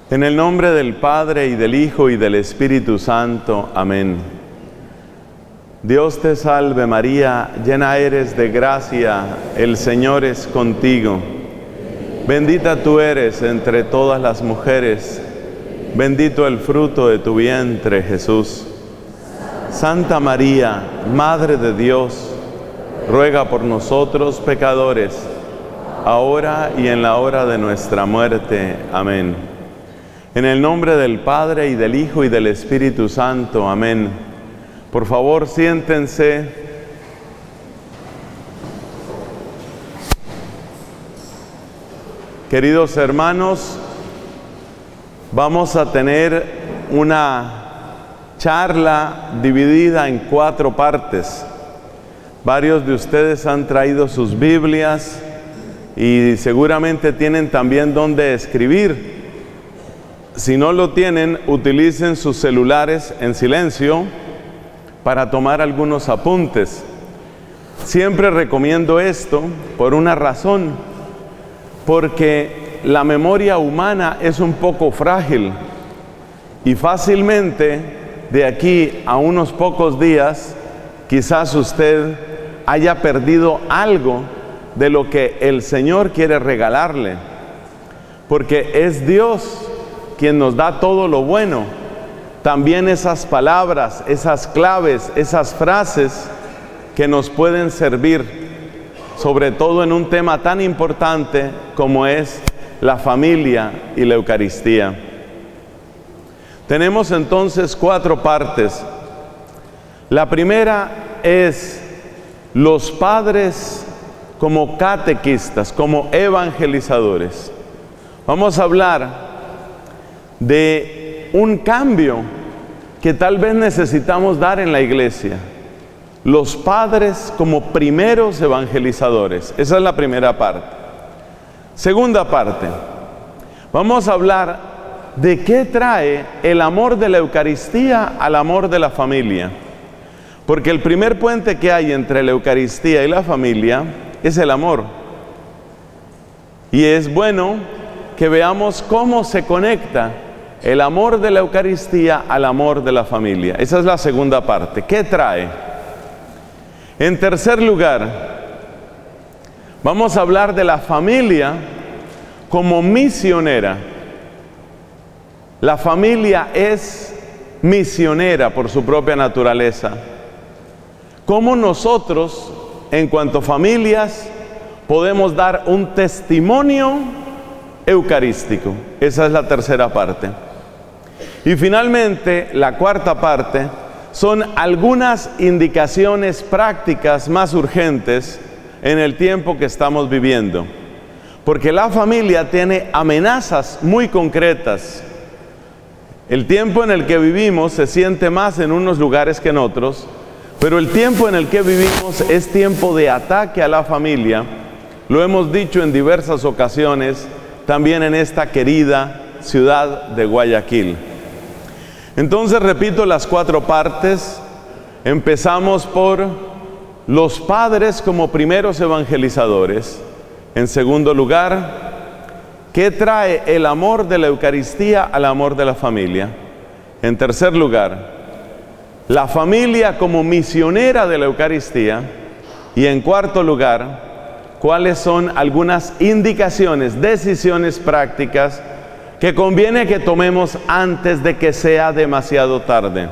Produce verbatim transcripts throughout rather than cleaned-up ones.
En el nombre del Padre, y del Hijo, y del Espíritu Santo. Amén. Dios te salve María, llena eres de gracia, el Señor es contigo. Bendita tú eres entre todas las mujeres, bendito el fruto de tu vientre, Jesús. Santa María, Madre de Dios, ruega por nosotros pecadores, ahora y en la hora de nuestra muerte. Amén. En el nombre del Padre, y del Hijo, y del Espíritu Santo. Amén. Por favor, siéntense. Queridos hermanos, vamos a tener una charla dividida en cuatro partes. Varios de ustedes han traído sus Biblias y seguramente tienen también donde escribir. Si no lo tienen, utilicen sus celulares en silencio para tomar algunos apuntes. Siempre recomiendo esto por una razón, porque la memoria humana es un poco frágil y fácilmente de aquí a unos pocos días quizás usted haya perdido algo de lo que el Señor quiere regalarle, porque es Dios quien nos da todo lo bueno. También esas palabras, esas claves, esas frases que nos pueden servir, sobre todo en un tema tan importante como es la familia y la Eucaristía. Tenemos entonces cuatro partes. La primera es los padres como catequistas, como evangelizadores. Vamos a hablar de un cambio que tal vez necesitamos dar en la iglesia. Los padres como primeros evangelizadores. Esa es la primera parte. Segunda parte, vamos a hablar de qué trae el amor de la Eucaristía al amor de la familia. Porque el primer puente que hay entre la Eucaristía y la familia es el amor. Y es bueno que veamos cómo se conecta el amor de la Eucaristía al amor de la familia. Esa es la segunda parte. ¿Qué trae? En tercer lugar, vamos a hablar de la familia como misionera. La familia es misionera por su propia naturaleza. ¿Cómo nosotros, en cuanto a familias, podemos dar un testimonio eucarístico? Esa es la tercera parte. Y finalmente, la cuarta parte, son algunas indicaciones prácticas más urgentes en el tiempo que estamos viviendo. Porque la familia tiene amenazas muy concretas. El tiempo en el que vivimos se siente más en unos lugares que en otros, pero el tiempo en el que vivimos es tiempo de ataque a la familia. Lo hemos dicho en diversas ocasiones, también en esta querida ciudad de Guayaquil. Entonces repito las cuatro partes. Empezamos por los padres como primeros evangelizadores. En segundo lugar, ¿qué trae el amor de la Eucaristía al amor de la familia? En tercer lugar, la familia como misionera de la Eucaristía. Y en cuarto lugar, ¿cuáles son algunas indicaciones, decisiones prácticas que conviene que tomemos antes de que sea demasiado tarde?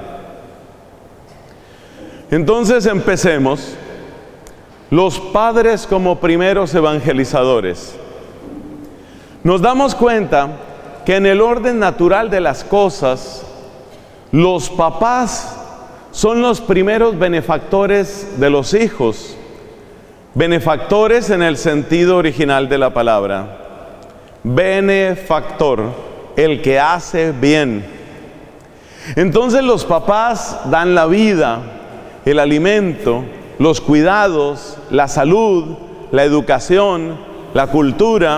Entonces empecemos. Los padres como primeros evangelizadores. Nos damos cuenta que en el orden natural de las cosas, los papás son los primeros benefactores de los hijos. Benefactores en el sentido original de la palabra. Benefactor, el que hace bien. Entonces los papás dan la vida, el alimento, los cuidados, la salud, la educación, la cultura.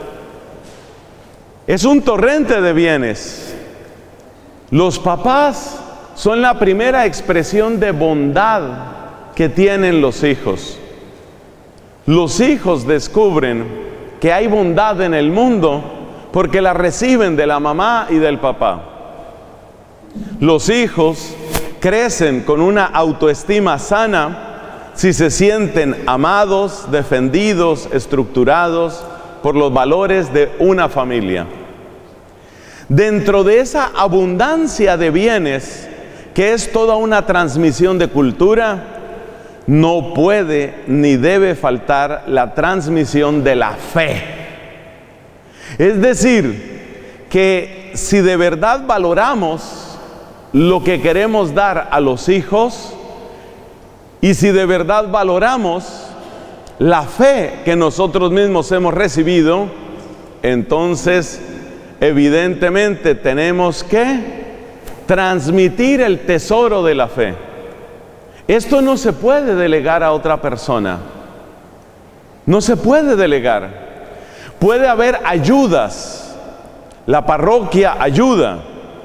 Es un torrente de bienes. Los papás son la primera expresión de bondad que tienen los hijos. Los hijos descubren que hay bondad en el mundo porque la reciben de la mamá y del papá. Los hijos crecen con una autoestima sana si se sienten amados, defendidos, estructurados por los valores de una familia. Dentro de esa abundancia de bienes, que es toda una transmisión de cultura, no puede ni debe faltar la transmisión de la fe. Es decir, que si de verdad valoramos lo que queremos dar a los hijos, y si de verdad valoramos la fe que nosotros mismos hemos recibido, entonces evidentemente tenemos que transmitir el tesoro de la fe. Esto no se puede delegar a otra persona. No se puede delegar. Puede haber ayudas. La parroquia ayuda.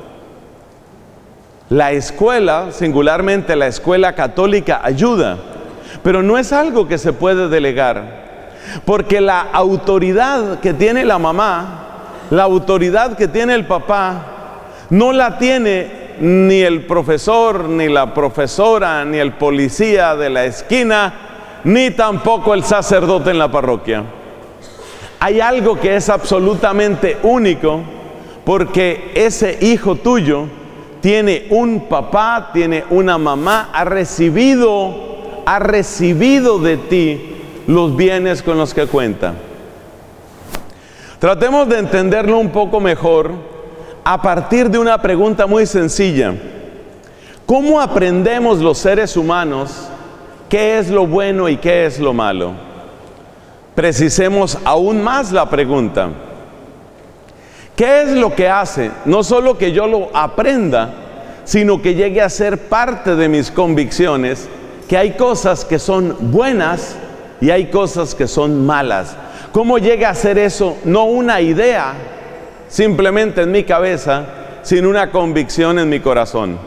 La escuela, singularmente la escuela católica, ayuda. Pero no es algo que se puede delegar. Porque la autoridad que tiene la mamá, la autoridad que tiene el papá, no la tiene ni el profesor, ni la profesora, ni el policía de la esquina, ni tampoco el sacerdote en la parroquia. Hay algo que es absolutamente único, porque ese hijo tuyo tiene un papá, tiene una mamá, ha recibido, ha recibido de ti los bienes con los que cuenta. Tratemos de entenderlo un poco mejor a partir de una pregunta muy sencilla. ¿Cómo aprendemos los seres humanos qué es lo bueno y qué es lo malo? Precisemos aún más la pregunta. ¿Qué es lo que hace? No solo que yo lo aprenda, sino que llegue a ser parte de mis convicciones, que hay cosas que son buenas y hay cosas que son malas. ¿Cómo llega a ser eso? No una idea simplemente en mi cabeza, sino una convicción en mi corazón.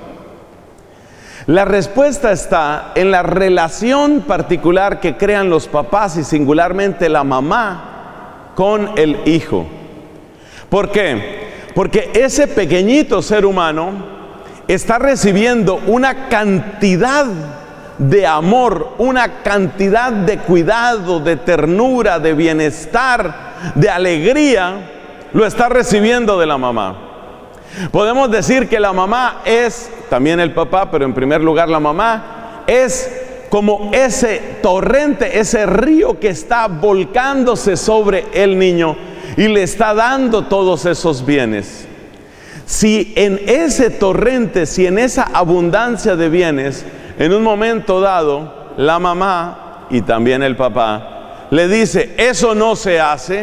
La respuesta está en la relación particular que crean los papás y singularmente la mamá con el hijo. ¿Por qué? Porque ese pequeñito ser humano está recibiendo una cantidad de amor, una cantidad de cuidado, de ternura, de bienestar, de alegría, lo está recibiendo de la mamá. Podemos decir que la mamá es, también el papá, pero en primer lugar la mamá, es como ese torrente, ese río que está volcándose sobre el niño y le está dando todos esos bienes. Si en ese torrente, si en esa abundancia de bienes, en un momento dado, la mamá y también el papá le dice, eso no se hace,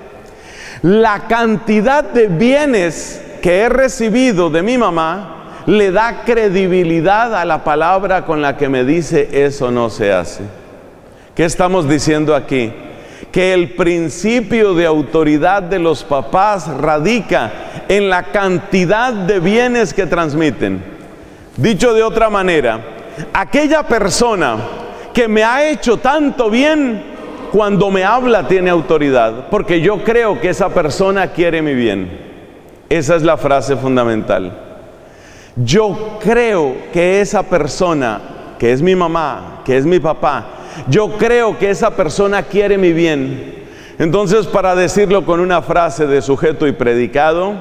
la cantidad de bienes que he recibido de mi mamá le da credibilidad a la palabra con la que me dice eso no se hace. ¿Qué estamos diciendo aquí? Que el principio de autoridad de los papás radica en la cantidad de bienes que transmiten. Dicho de otra manera, aquella persona que me ha hecho tanto bien, cuando me habla tiene autoridad, porque yo creo que esa persona quiere mi bien. Esa es la frase fundamental. Yo creo que esa persona, que es mi mamá, que es mi papá, yo creo que esa persona quiere mi bien. Entonces, para decirlo con una frase de sujeto y predicado,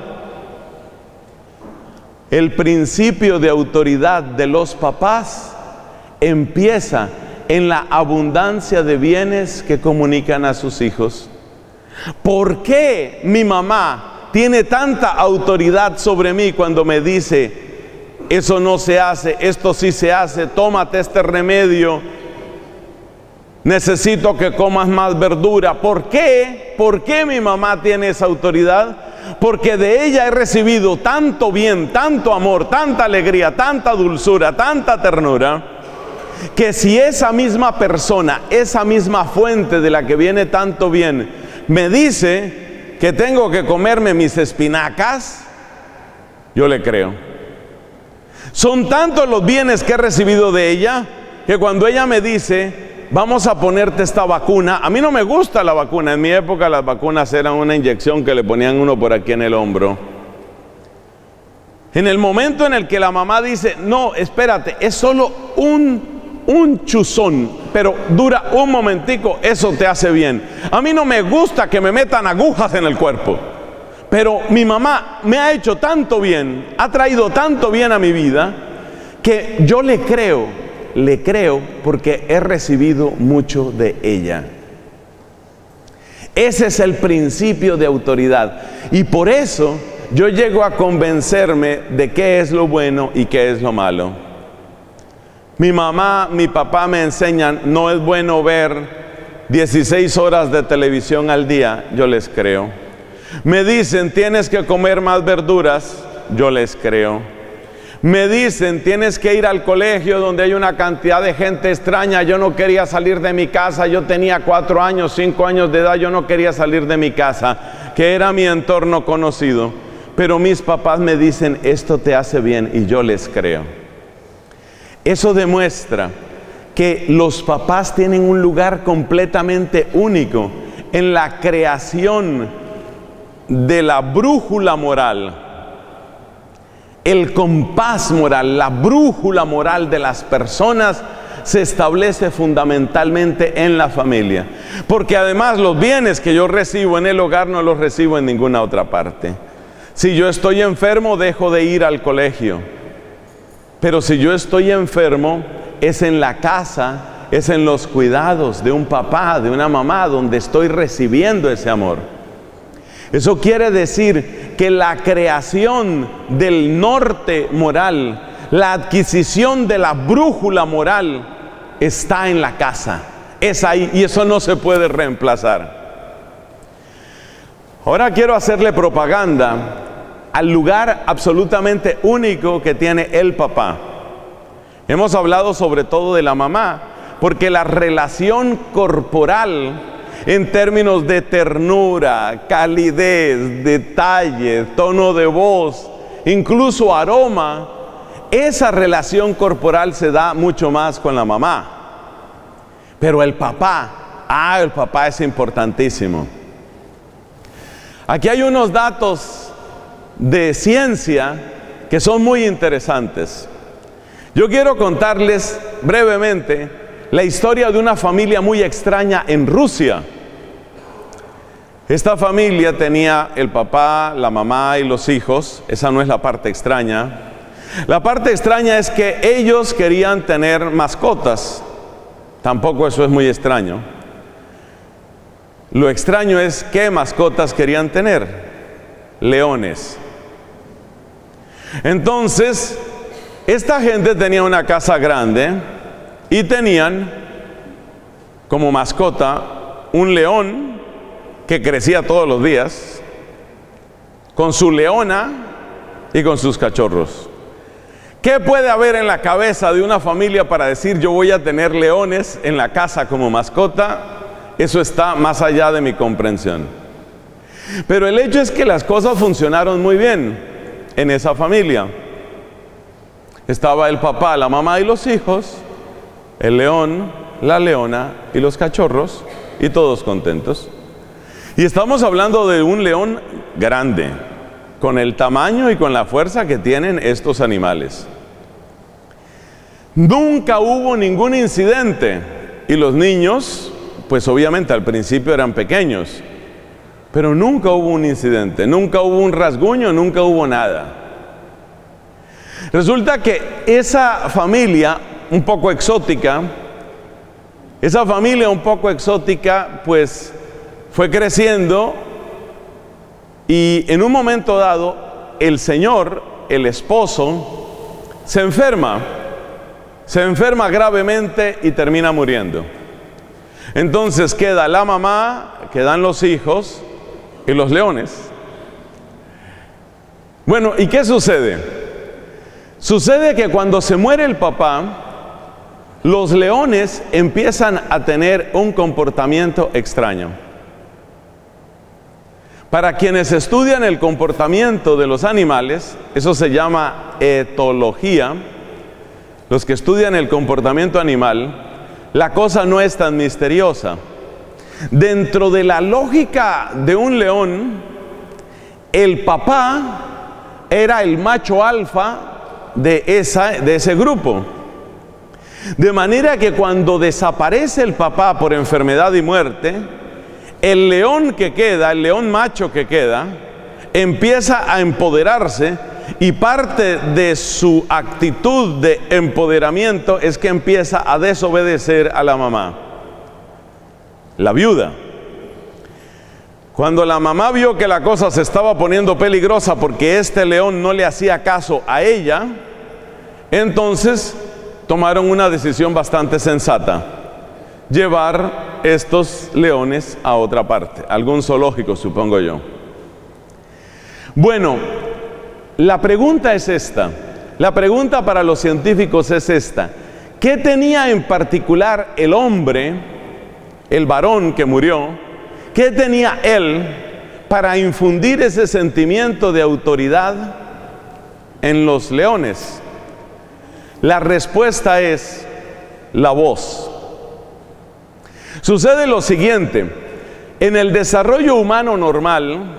el principio de autoridad de los papás empieza en la abundancia de bienes que comunican a sus hijos. ¿Por qué mi mamá tiene tanta autoridad sobre mí cuando me dice, eso no se hace, esto sí se hace, tómate este remedio, necesito que comas más verdura? ¿Por qué? ¿Por qué mi mamá tiene esa autoridad? Porque de ella he recibido tanto bien, tanto amor, tanta alegría, tanta dulzura, tanta ternura, que si esa misma persona, esa misma fuente de la que viene tanto bien, me dice que tengo que comerme mis espinacas, yo le creo. Son tantos los bienes que he recibido de ella, que cuando ella me dice, vamos a ponerte esta vacuna. A mí no me gusta la vacuna. En mi época las vacunas eran una inyección que le ponían uno por aquí en el hombro. En el momento en el que la mamá dice, no, espérate, es solo un un chuzón, pero dura un momentico, eso te hace bien. A mí no me gusta que me metan agujas en el cuerpo, pero mi mamá me ha hecho tanto bien, ha traído tanto bien a mi vida, que yo le creo, le creo porque he recibido mucho de ella. Ese es el principio de autoridad, y por eso yo llego a convencerme de qué es lo bueno y qué es lo malo. Mi mamá, mi papá me enseñan, no es bueno ver dieciséis horas de televisión al día, yo les creo. Me dicen, tienes que comer más verduras, yo les creo. Me dicen, tienes que ir al colegio donde hay una cantidad de gente extraña. Yo no quería salir de mi casa, yo tenía cuatro años, cinco años de edad, yo no quería salir de mi casa, que era mi entorno conocido. Pero mis papás me dicen, esto te hace bien, y yo les creo. Eso demuestra que los papás tienen un lugar completamente único en la creación de la brújula moral, el compás moral, la brújula moral de las personas se establece fundamentalmente en la familia, porque además los bienes que yo recibo en el hogar no los recibo en ninguna otra parte. Si yo estoy enfermo, dejo de ir al colegio. Pero si yo estoy enfermo, es en la casa, es en los cuidados de un papá, de una mamá, donde estoy recibiendo ese amor. Eso quiere decir que la creación del norte moral, la adquisición de la brújula moral, está en la casa. Es ahí, y eso no se puede reemplazar. Ahora quiero hacerle propaganda al lugar absolutamente único que tiene el papá. Hemos hablado sobre todo de la mamá, porque la relación corporal en términos de ternura, calidez, detalle, tono de voz, incluso aroma, esa relación corporal se da mucho más con la mamá. Pero el papá, ah, el papá es importantísimo. Aquí hay unos datos de ciencia que son muy interesantes. Yo quiero contarles brevemente la historia de una familia muy extraña en Rusia. Esta familia tenía el papá, la mamá y los hijos. Esa no es la parte extraña. La parte extraña es que ellos querían tener mascotas. Tampoco eso es muy extraño. Lo extraño es qué mascotas querían tener. Leones. Entonces, esta gente tenía una casa grande y tenían como mascota un león que crecía todos los días, con su leona y con sus cachorros. ¿Qué puede haber en la cabeza de una familia para decir yo voy a tener leones en la casa como mascota? Eso está más allá de mi comprensión. Pero el hecho es que las cosas funcionaron muy bien en esa familia. Estaba el papá, la mamá y los hijos, el león, la leona y los cachorros, y todos contentos. Y estamos hablando de un león grande, con el tamaño y con la fuerza que tienen estos animales. Nunca hubo ningún incidente, y los niños, pues obviamente al principio eran pequeños, pero nunca hubo un incidente, nunca hubo un rasguño, nunca hubo nada. Resulta que esa familia un poco exótica, esa familia un poco exótica, pues fue creciendo, y en un momento dado, el señor, el esposo, se enferma, se enferma gravemente y termina muriendo. Entonces queda la mamá, quedan los hijos y los leones. Bueno, ¿y qué sucede? Sucede que cuando se muere el papá, los leones empiezan a tener un comportamiento extraño. Para quienes estudian el comportamiento de los animales, eso se llama etología. Los que estudian el comportamiento animal, la cosa no es tan misteriosa. Dentro de la lógica de un león, el papá era el macho alfa de, esa, de ese grupo. De manera que cuando desaparece el papá por enfermedad y muerte, el león que queda, el león macho que queda, empieza a empoderarse, y parte de su actitud de empoderamiento es que empieza a desobedecer a la mamá, la viuda. Cuando la mamá vio que la cosa se estaba poniendo peligrosa porque este león no le hacía caso a ella, entonces tomaron una decisión bastante sensata: llevar estos leones a otra parte, algún zoológico, supongo yo. Bueno, la pregunta es esta, la pregunta para los científicos es esta: ¿qué tenía en particular el hombre, el varón que murió, qué tenía él para infundir ese sentimiento de autoridad en los leones? La respuesta es la voz. Sucede lo siguiente: en el desarrollo humano normal,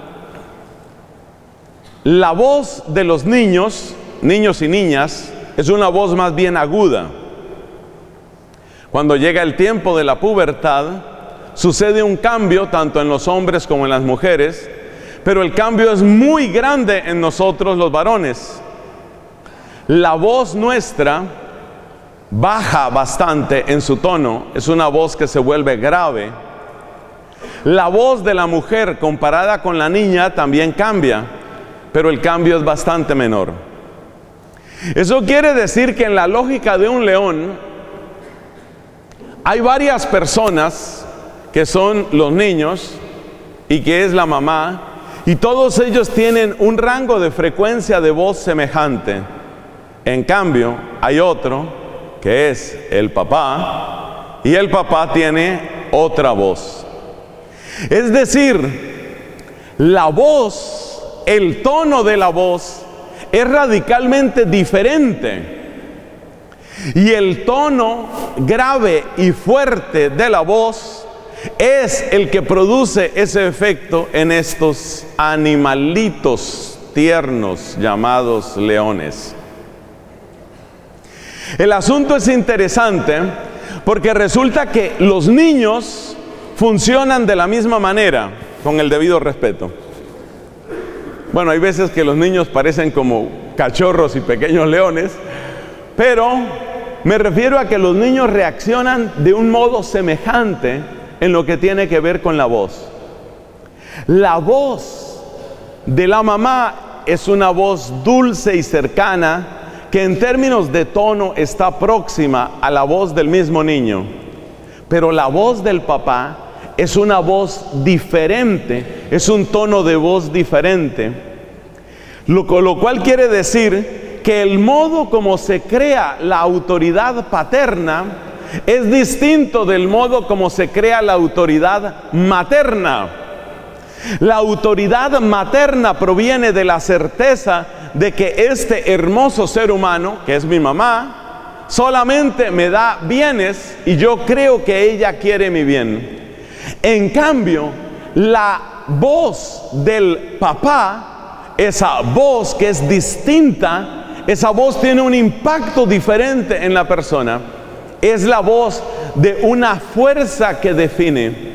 la voz de los niños, niños y niñas, es una voz más bien aguda. Cuando llega el tiempo de la pubertad, sucede un cambio tanto en los hombres como en las mujeres, pero el cambio es muy grande en nosotros los varones. La voz nuestra baja bastante en su tono, es una voz que se vuelve grave. La voz de la mujer comparada con la niña también cambia, pero el cambio es bastante menor. Eso quiere decir que en la lógica de un león hay varias personas que son los niños y que es la mamá, y todos ellos tienen un rango de frecuencia de voz semejante. En cambio, hay otro que es el papá, y el papá tiene otra voz. Es decir, la voz, el tono de la voz es radicalmente diferente. Y el tono grave y fuerte de la voz es el que produce ese efecto en estos animalitos tiernos llamados leones. El asunto es interesante porque resulta que los niños funcionan de la misma manera, con el debido respeto. Bueno, hay veces que los niños parecen como cachorros y pequeños leones, pero me refiero a que los niños reaccionan de un modo semejante en lo que tiene que ver con la voz. La voz de la mamá es una voz dulce y cercana que en términos de tono está próxima a la voz del mismo niño, pero la voz del papá es una voz diferente, es un tono de voz diferente, lo, lo cual quiere decir que el modo como se crea la autoridad paterna es distinto del modo como se crea la autoridad materna. La autoridad materna proviene de la certeza de que este hermoso ser humano, que es mi mamá, solamente me da bienes y yo creo que ella quiere mi bien. En cambio, la voz del papá, esa voz que es distinta, esa voz tiene un impacto diferente en la persona. Es la voz de una fuerza que define.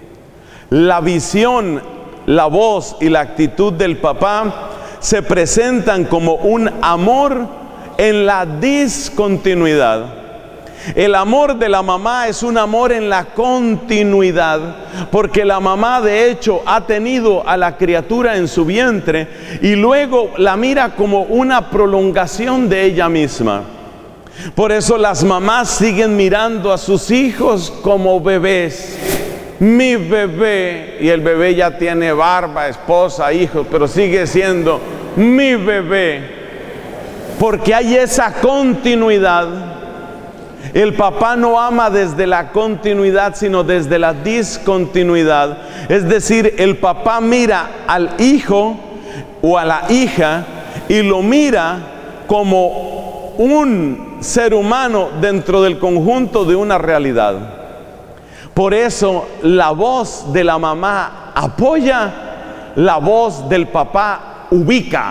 La visión, la voz y la actitud del papá se presentan como un amor en la discontinuidad. El amor de la mamá es un amor en la continuidad, porque la mamá de hecho ha tenido a la criatura en su vientre y luego la mira como una prolongación de ella misma. Por eso las mamás siguen mirando a sus hijos como bebés. Mi bebé, y el bebé ya tiene barba, esposa, hijos, pero sigue siendo mi bebé, porque hay esa continuidad. El papá no ama desde la continuidad, sino desde la discontinuidad. Es decir, el papá mira al hijo o a la hija y lo mira como un ser humano dentro del conjunto de una realidad. Por eso la voz de la mamá apoya, la voz del papá ubica.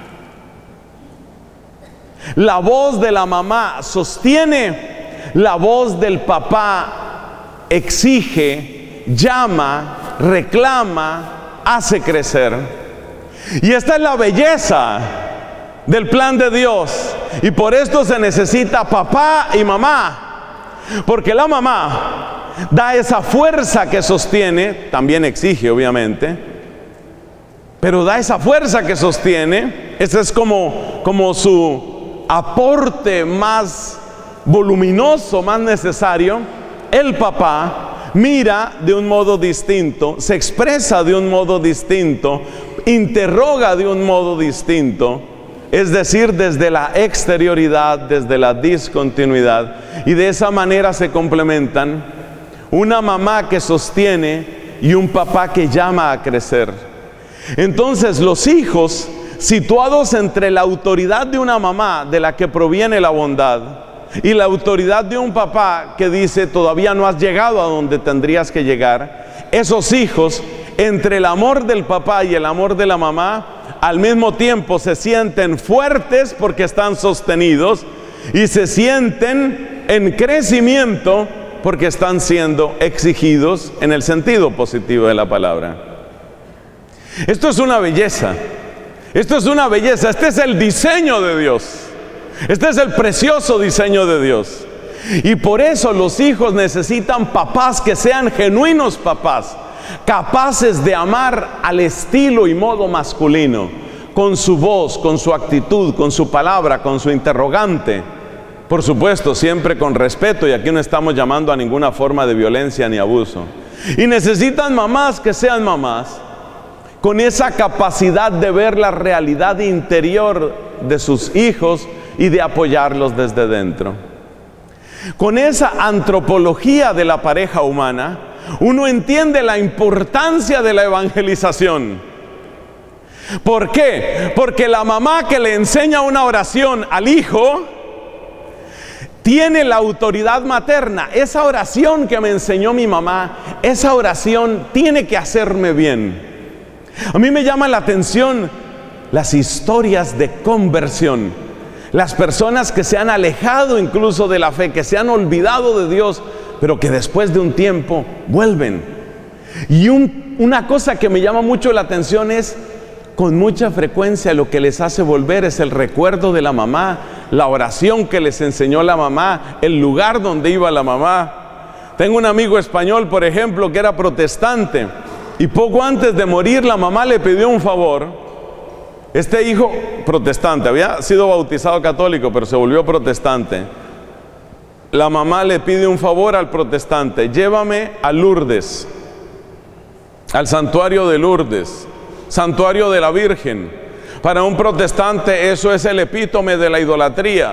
La voz de la mamá sostiene, la voz del papá exige, llama, reclama, hace crecer. Y esta es la belleza del plan de Dios. Y por esto se necesita papá y mamá. Porque la mamá da esa fuerza que sostiene, también exige obviamente, pero da esa fuerza que sostiene. Ese es como, como su aporte más voluminoso, más necesario. El papá mira de un modo distinto, se expresa de un modo distinto, interroga de un modo distinto, es decir, desde la exterioridad, desde la discontinuidad, y de esa manera se complementan una mamá que sostiene y un papá que llama a crecer. Entonces los hijos, situados entre la autoridad de una mamá de la que proviene la bondad y la autoridad de un papá que dice todavía no has llegado a donde tendrías que llegar, esos hijos, entre el amor del papá y el amor de la mamá, al mismo tiempo se sienten fuertes porque están sostenidos y se sienten en crecimiento porque están siendo exigidos en el sentido positivo de la palabra. Esto es una belleza. Esto es una belleza. Este es el diseño de Dios. Este es el precioso diseño de Dios. Y por eso los hijos necesitan papás que sean genuinos papás, capaces de amar al estilo y modo masculino, con su voz, con su actitud, con su palabra, con su interrogante. Por supuesto, siempre con respeto, y aquí no estamos llamando a ninguna forma de violencia ni abuso. Y necesitan mamás que sean mamás con esa capacidad de ver la realidad interior de sus hijos y de apoyarlos desde dentro. Con esa antropología de la pareja humana, uno entiende la importancia de la evangelización. ¿Por qué? Porque la mamá que le enseña una oración al hijo tiene la autoridad materna. Esa oración que me enseñó mi mamá, esa oración tiene que hacerme bien. A mí me llama la atención las historias de conversión. Las personas que se han alejado incluso de la fe, que se han olvidado de Dios, pero que después de un tiempo vuelven. Y un, una cosa que me llama mucho la atención es, con mucha frecuencia lo que les hace volver es el recuerdo de la mamá, la oración que les enseñó la mamá, el lugar donde iba la mamá. Tengo un amigo español, por ejemplo, que era protestante, y poco antes de morir la mamá le pidió un favor. Este hijo protestante, había sido bautizado católico, pero se volvió protestante. La mamá le pide un favor al protestante: llévame a Lourdes, al santuario de Lourdes, santuario de la Virgen. Para un protestante eso es el epítome de la idolatría.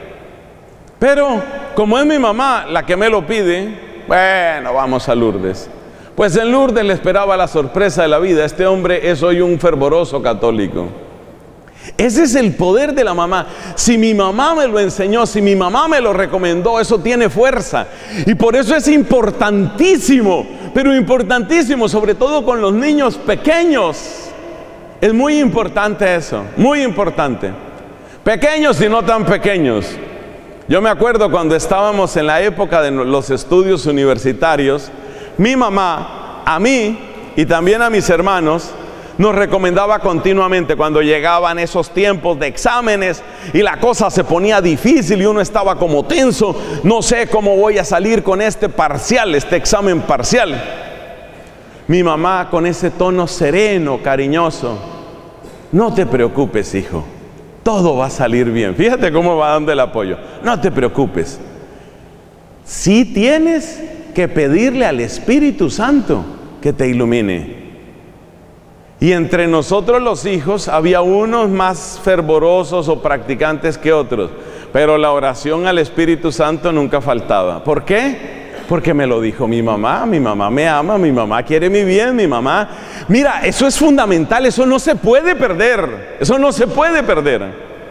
Pero como es mi mamá la que me lo pide, bueno, vamos a Lourdes. Pues en Lourdes le esperaba la sorpresa de la vida. Este hombre es hoy un fervoroso católico. Ese es el poder de la mamá. Si mi mamá me lo enseñó, si mi mamá me lo recomendó, eso tiene fuerza. Y por eso es importantísimo, pero importantísimo, sobre todo con los niños pequeños. Es muy importante eso, muy importante. Pequeños y no tan pequeños. Yo me acuerdo cuando estábamos en la época de los estudios universitarios, mi mamá, a mí y también a mis hermanos, nos recomendaba continuamente cuando llegaban esos tiempos de exámenes y la cosa se ponía difícil y uno estaba como tenso. No sé cómo voy a salir con este parcial, este examen parcial. Mi mamá, con ese tono sereno, cariñoso: no te preocupes, hijo, todo va a salir bien. Fíjate cómo va dando el apoyo. No te preocupes. Sí tienes que pedirle al Espíritu Santo que te ilumine. Y entre nosotros los hijos había unos más fervorosos o practicantes que otros, pero la oración al Espíritu Santo nunca faltaba. ¿Por qué? Porque me lo dijo mi mamá. Mi mamá me ama, mi mamá quiere mi bien, mi mamá... Mira, eso es fundamental, eso no se puede perder, eso no se puede perder.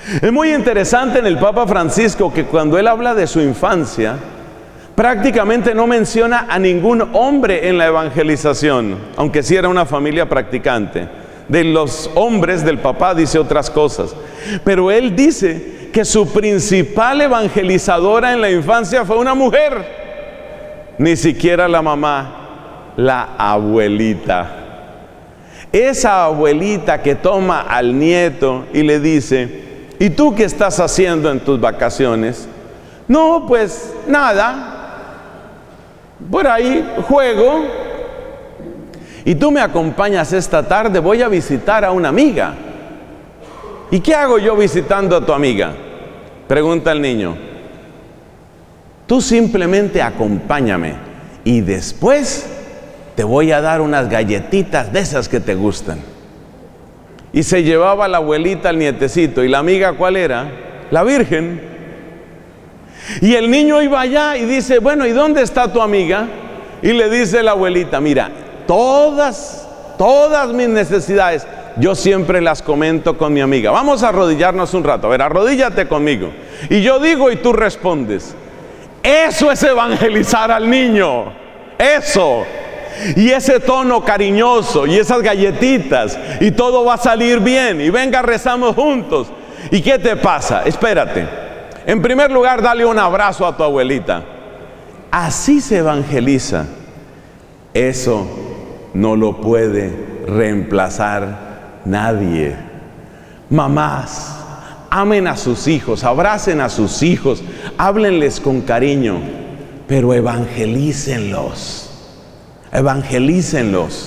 Es muy interesante en el Papa Francisco que cuando él habla de su infancia, prácticamente no menciona a ningún hombre en la evangelización, aunque sí era una familia practicante. De los hombres del papá dice otras cosas, pero él dice que su principal evangelizadora en la infancia fue una mujer, ni siquiera la mamá, la abuelita. Esa abuelita que toma al nieto y le dice: ¿y tú qué estás haciendo en tus vacaciones? No, pues nada, por ahí juego. Y tú me acompañas esta tarde, voy a visitar a una amiga. ¿Y qué hago yo visitando a tu amiga?, pregunta el niño. Tú simplemente acompáñame y después te voy a dar unas galletitas de esas que te gustan. Y se llevaba la abuelita al nietecito. ¿Y la amiga cuál era? La Virgen. Y el niño iba allá y dice: bueno, ¿y dónde está tu amiga? Y le dice la abuelita: mira, todas, todas mis necesidades, yo siempre las comento con mi amiga. Vamos a arrodillarnos un rato. A ver, arrodíllate conmigo. Y yo digo y tú respondes. Eso es evangelizar al niño. Eso. Y ese tono cariñoso y esas galletitas y todo va a salir bien. Y venga, rezamos juntos. ¿Y qué te pasa? Espérate. En primer lugar, dale un abrazo a tu abuelita. Así se evangeliza. Eso no lo puede reemplazar nadie. Mamás, amen a sus hijos, abracen a sus hijos, háblenles con cariño, pero evangelícenlos. Evangelícenlos.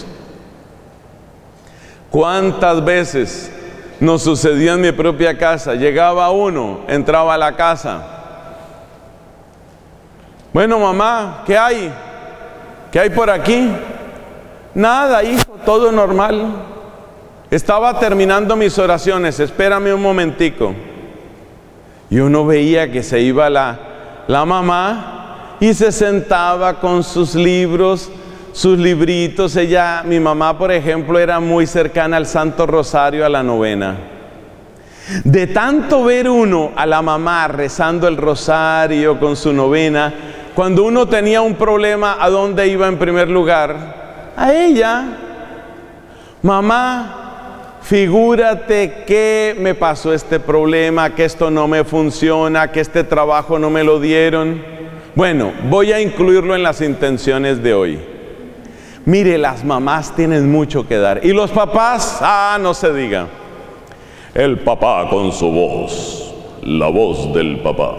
¿Cuántas veces nos sucedió en mi propia casa? Llegaba uno, entraba a la casa. Bueno, mamá, ¿qué hay? ¿Qué hay por aquí? Nada, hijo, todo normal. Estaba terminando mis oraciones, espérame un momentico. Y uno veía que se iba la, la mamá y se sentaba con sus libros, sus libritos. Ella, mi mamá, por ejemplo, era muy cercana al Santo Rosario, a la novena. De tanto ver uno a la mamá rezando el rosario con su novena, cuando uno tenía un problema, ¿a dónde iba en primer lugar? A ella. Mamá, figúrate que me pasó este problema, que esto no me funciona, que este trabajo no me lo dieron. Bueno, voy a incluirlo en las intenciones de hoy. Mire, las mamás tienen mucho que dar. Y los papás, ah, no se diga. El papá con su voz, la voz del papá.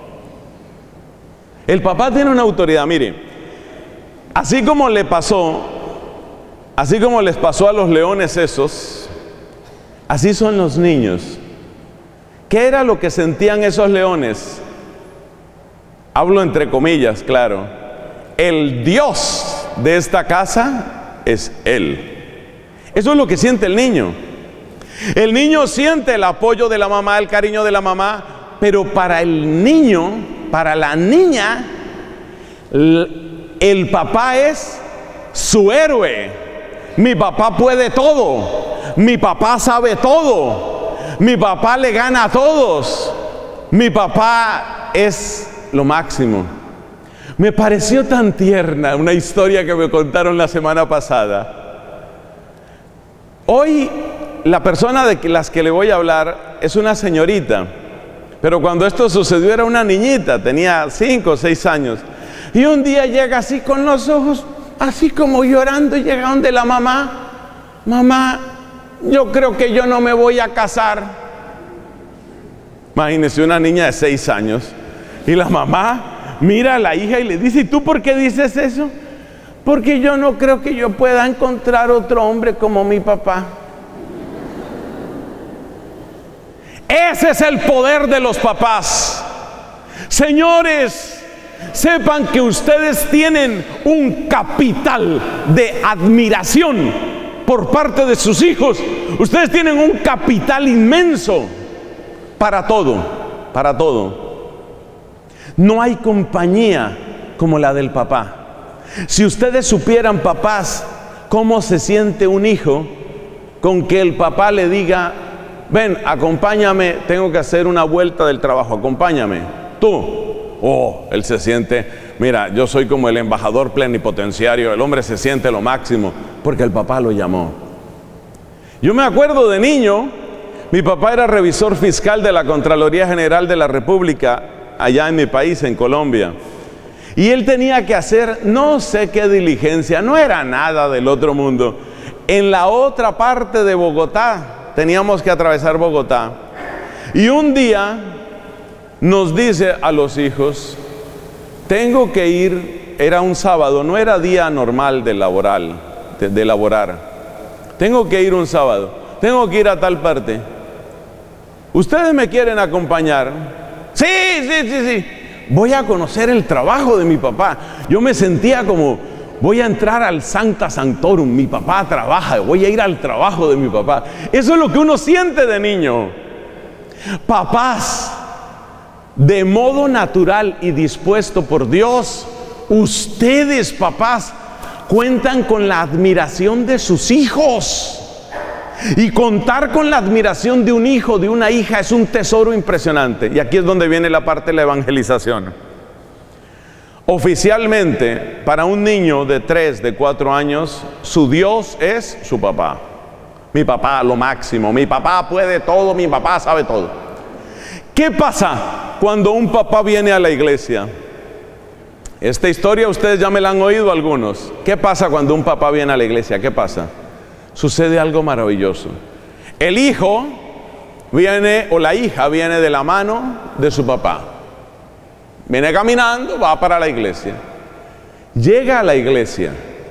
El papá tiene una autoridad, mire. Así como le pasó, así como les pasó a los leones esos, así son los niños. ¿Qué era lo que sentían esos leones? Hablo entre comillas, claro. El Dios de esta casa es Él. Eso es lo que siente el niño. El niño siente el apoyo de la mamá, el cariño de la mamá, pero para el niño, para la niña, el papá es su héroe. Mi papá puede todo, mi papá sabe todo, mi papá le gana a todos, mi papá es lo máximo. Me pareció tan tierna una historia que me contaron la semana pasada. Hoy la persona de las que le voy a hablar es una señorita, pero cuando esto sucedió era una niñita, tenía cinco o seis años. Y un día llega así con los ojos, así como llorando, y llega donde la mamá. Mamá, yo creo que yo no me voy a casar. Imagínese una niña de seis años. Y la mamá mira a la hija y le dice: ¿y tú por qué dices eso? Porque yo no creo que yo pueda encontrar otro hombre como mi papá. Ese es el poder de los papás. Señores, sepan que ustedes tienen un capital de admiración por parte de sus hijos. Ustedes tienen un capital inmenso para todo, para todo. No hay compañía como la del papá. Si ustedes supieran, papás, cómo se siente un hijo con que el papá le diga: ven, acompáñame, tengo que hacer una vuelta del trabajo, acompáñame. Tú. Oh, él se siente, mira, yo soy como el embajador plenipotenciario, el hombre se siente lo máximo, porque el papá lo llamó. Yo me acuerdo de niño, mi papá era revisor fiscal de la Contraloría General de la República, allá en mi país, en Colombia. Y él tenía que hacer no sé qué diligencia, no era nada del otro mundo. En la otra parte de Bogotá, teníamos que atravesar Bogotá. Y un día nos dice a los hijos, tengo que ir, era un sábado, no era día normal de laboral, de, de laborar. Tengo que ir un sábado, tengo que ir a tal parte. ¿Ustedes me quieren acompañar? Sí, sí, sí, sí. Voy a conocer el trabajo de mi papá. Yo me sentía como, voy a entrar al Sancta Sanctorum, mi papá trabaja, voy a ir al trabajo de mi papá. Eso es lo que uno siente de niño. Papás, de modo natural y dispuesto por Dios, ustedes, papás, cuentan con la admiración de sus hijos. Y contar con la admiración de un hijo, de una hija, es un tesoro impresionante. Y aquí es donde viene la parte de la evangelización. Oficialmente, para un niño de tres, de cuatro años, su Dios es su papá. Mi papá, lo máximo. Mi papá puede todo, mi papá sabe todo. ¿Qué pasa cuando un papá viene a la iglesia? Esta historia ustedes ya me la han oído algunos. ¿Qué pasa cuando un papá viene a la iglesia? ¿Qué pasa? Sucede algo maravilloso. El hijo viene, o la hija viene de la mano de su papá. Viene caminando, va para la iglesia. Llega a la iglesia.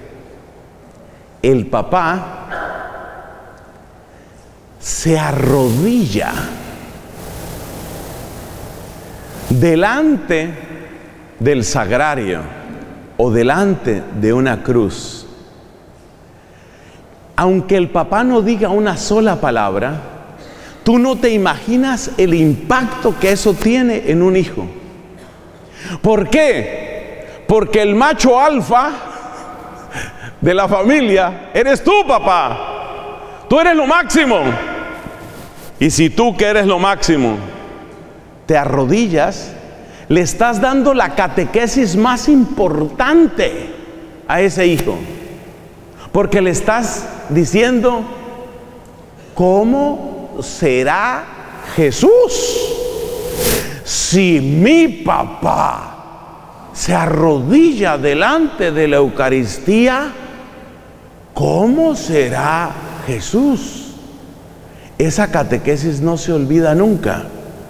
El papá se arrodilla delante del sagrario o delante de una cruz. Aunque el papá no diga una sola palabra, tú no te imaginas el impacto que eso tiene en un hijo. ¿Por qué? Porque el macho alfa de la familia eres tú, papá. Tú eres lo máximo. Y si tú que eres lo máximo te arrodillas, le estás dando la catequesis más importante a ese hijo. Porque le estás diciendo, ¿cómo será Jesús? Si mi papá se arrodilla delante de la Eucaristía, ¿cómo será Jesús? Esa catequesis no se olvida nunca.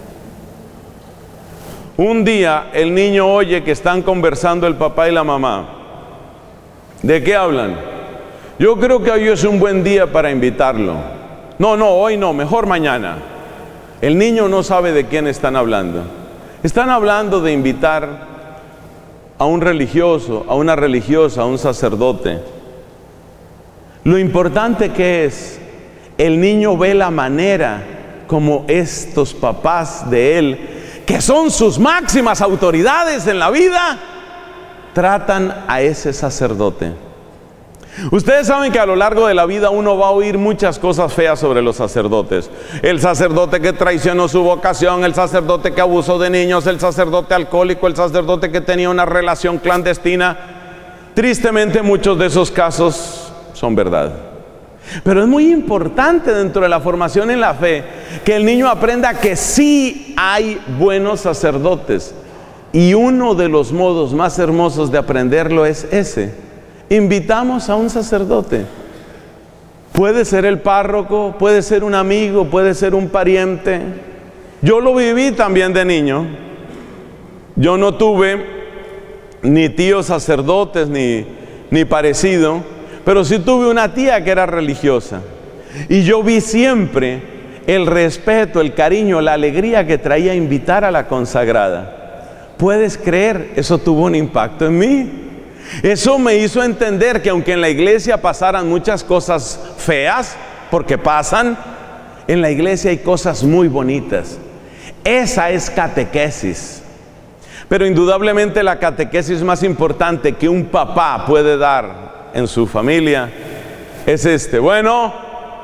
Un día el niño oye que están conversando el papá y la mamá. ¿De qué hablan? Yo creo que hoy es un buen día para invitarlo. No, no, hoy no, mejor mañana. El niño no sabe de quién están hablando. Están hablando de invitar a un religioso, a una religiosa, a un sacerdote. Lo importante que es, el niño ve la manera como estos papás de él, que son sus máximas autoridades en la vida, tratan a ese sacerdote. Ustedes saben que a lo largo de la vida uno va a oír muchas cosas feas sobre los sacerdotes. El sacerdote que traicionó su vocación, el sacerdote que abusó de niños, el sacerdote alcohólico, el sacerdote que tenía una relación clandestina. Tristemente muchos de esos casos son verdad. Pero es muy importante dentro de la formación en la fe que el niño aprenda que sí hay buenos sacerdotes. Y uno de los modos más hermosos de aprenderlo es ese. Invitamos a un sacerdote. Puede ser el párroco, puede ser un amigo, puede ser un pariente. Yo lo viví también de niño. Yo no tuve ni tíos sacerdotes ni, ni parecido, pero sí tuve una tía que era religiosa. Y yo vi siempre el respeto, el cariño, la alegría que traía invitar a la consagrada. ¿Puedes creer? Eso tuvo un impacto en mí. Eso me hizo entender que aunque en la iglesia pasaran muchas cosas feas, porque pasan, en la iglesia hay cosas muy bonitas. Esa es catequesis. Pero indudablemente la catequesis más importante que un papá puede dar en su familia es este. Bueno,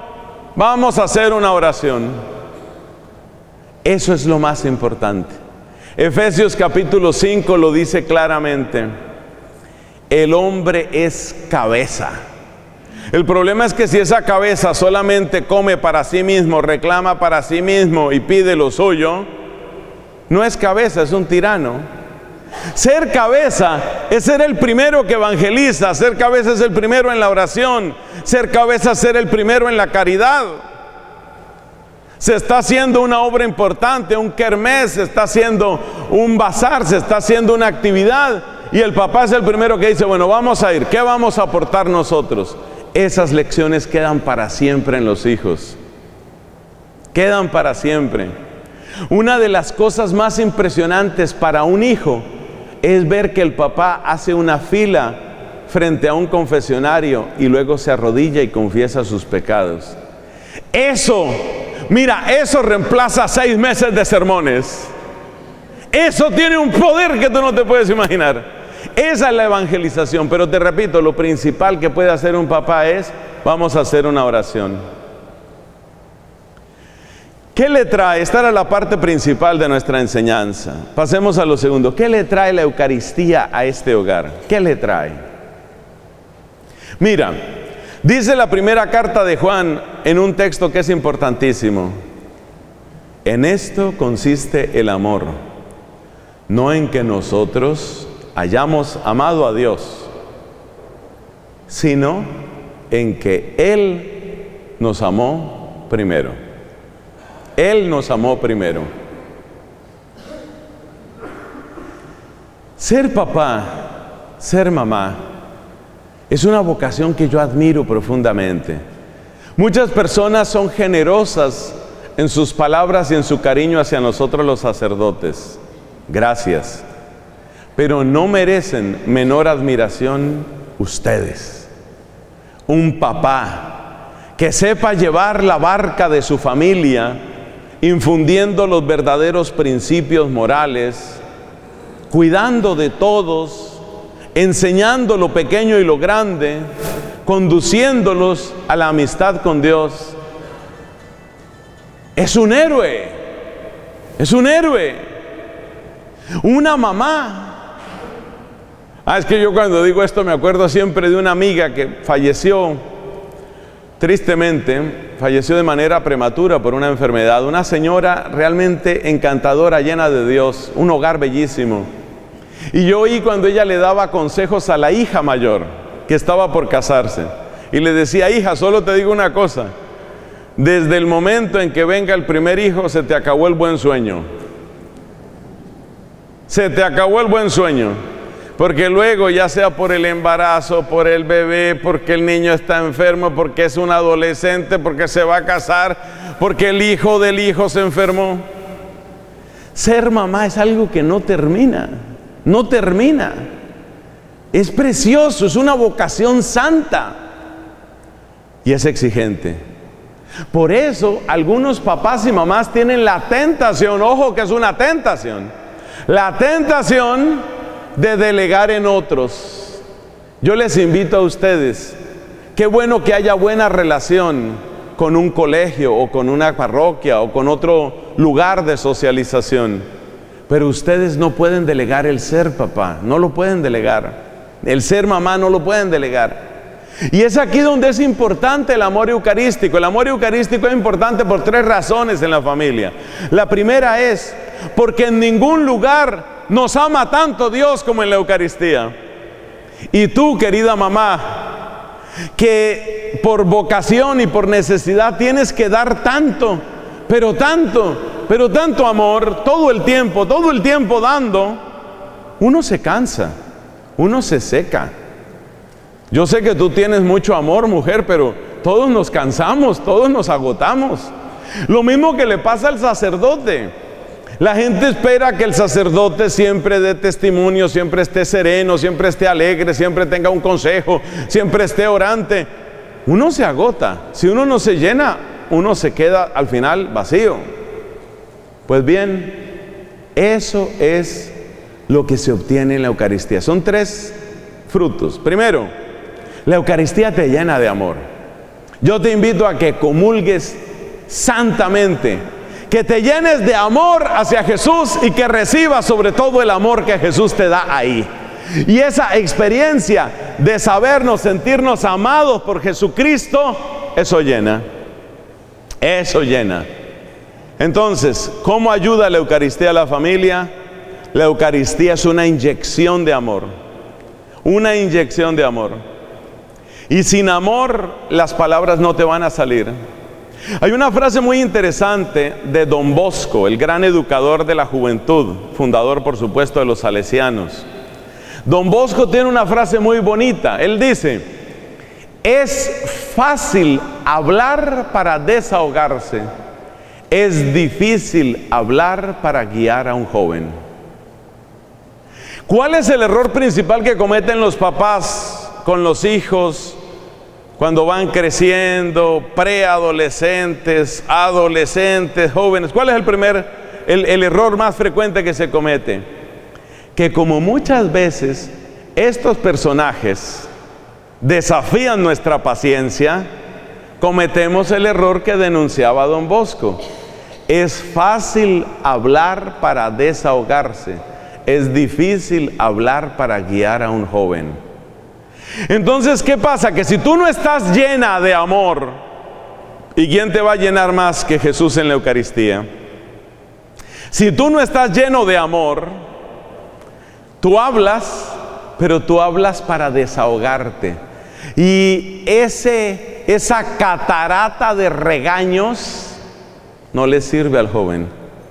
vamos a hacer una oración. Eso es lo más importante. Efesios capítulo cinco lo dice claramente. El hombre es cabeza. El problema es que si esa cabeza solamente come para sí mismo, reclama para sí mismo y pide lo suyo, no es cabeza, es un tirano. Ser cabeza es ser el primero que evangeliza, ser cabeza es el primero en la oración, ser cabeza es ser el primero en la caridad. Se está haciendo una obra importante, un kermés, se está haciendo un bazar, se está haciendo una actividad y el papá es el primero que dice, bueno, vamos a ir, ¿qué vamos a aportar nosotros? Esas lecciones quedan para siempre en los hijos, quedan para siempre. Una de las cosas más impresionantes para un hijo es ver que el papá hace una fila frente a un confesionario y luego se arrodilla y confiesa sus pecados. Eso, mira, eso reemplaza seis meses de sermones. Eso tiene un poder que tú no te puedes imaginar. Esa es la evangelización, pero te repito, lo principal que puede hacer un papá es, vamos a hacer una oración. ¿Qué le trae? Esta era la parte principal de nuestra enseñanza. Pasemos a lo segundo. ¿Qué le trae la Eucaristía a este hogar? ¿Qué le trae? Mira, dice la primera carta de Juan en un texto que es importantísimo. En esto consiste el amor, no en que nosotros hayamos amado a Dios, sino en que Él nos amó primero. Él nos amó primero. Ser papá, ser mamá, es una vocación que yo admiro profundamente. Muchas personas son generosas en sus palabras y en su cariño hacia nosotros los sacerdotes. Gracias. Pero no merecen menor admiración ustedes. Un papá que sepa llevar la barca de su familia, infundiendo los verdaderos principios morales, cuidando de todos, enseñando lo pequeño y lo grande, conduciéndolos a la amistad con Dios. Es un héroe, es un héroe. Una mamá. Ah, es que yo cuando digo esto me acuerdo siempre de una amiga que falleció, tristemente, falleció de manera prematura por una enfermedad. Una señora realmente encantadora, llena de Dios, un hogar bellísimo. Y yo oí cuando ella le daba consejos a la hija mayor, que estaba por casarse. Y le decía, hija, solo te digo una cosa. Desde el momento en que venga el primer hijo, se te acabó el buen sueño. Se te acabó el buen sueño. Porque luego, ya sea por el embarazo, por el bebé, porque el niño está enfermo, porque es un adolescente, porque se va a casar, porque el hijo del hijo se enfermó. Ser mamá es algo que no termina, no termina. Es precioso, es una vocación santa y es exigente. Por eso, algunos papás y mamás tienen la tentación, ojo que es una tentación, la tentación de delegar en otros. Yo les invito a ustedes, qué bueno que haya buena relación con un colegio o con una parroquia o con otro lugar de socialización, pero ustedes no pueden delegar el ser papá, no lo pueden delegar, el ser mamá no lo pueden delegar. Y es aquí donde es importante el amor eucarístico. El amor eucarístico es importante por tres razones en la familia. La primera es porque en ningún lugar nos ama tanto Dios como en la Eucaristía. Y tú, querida mamá, que por vocación y por necesidad tienes que dar tanto, pero tanto, pero tanto amor, todo el tiempo, todo el tiempo dando, uno se cansa, uno se seca. Yo sé que tú tienes mucho amor, mujer, pero todos nos cansamos, todos nos agotamos. Lo mismo que le pasa al sacerdote. La gente espera que el sacerdote siempre dé testimonio, siempre esté sereno, siempre esté alegre, siempre tenga un consejo, siempre esté orante. Uno se agota. Si uno no se llena, uno se queda al final vacío. Pues bien, eso es lo que se obtiene en la Eucaristía. Son tres frutos. Primero, la Eucaristía te llena de amor. Yo te invito a que comulgues santamente, que te llenes de amor hacia Jesús y que recibas sobre todo el amor que Jesús te da ahí. Y esa experiencia de sabernos, sentirnos amados por Jesucristo, eso llena, eso llena. Entonces, ¿cómo ayuda la Eucaristía a la familia? La Eucaristía es una inyección de amor, una inyección de amor. Y sin amor, las palabras no te van a salir. Hay una frase muy interesante de Don Bosco, el gran educador de la juventud, fundador, por supuesto, de los salesianos. Don Bosco tiene una frase muy bonita. Él dice: es fácil hablar para desahogarse, es difícil hablar para guiar a un joven. ¿Cuál es el error principal que cometen los papás con los hijos cuando van creciendo, preadolescentes, adolescentes, jóvenes? ¿Cuál es el primer, el, el error más frecuente que se comete? Que como muchas veces estos personajes desafían nuestra paciencia, cometemos el error que denunciaba Don Bosco. Es fácil hablar para desahogarse, es difícil hablar para guiar a un joven. Entonces, ¿qué pasa? Que si tú no estás llena de amor, ¿y quién te va a llenar más que Jesús en la Eucaristía? Si tú no estás lleno de amor, tú hablas, pero tú hablas para desahogarte. Y ese, esa catarata de regaños no le sirve al joven.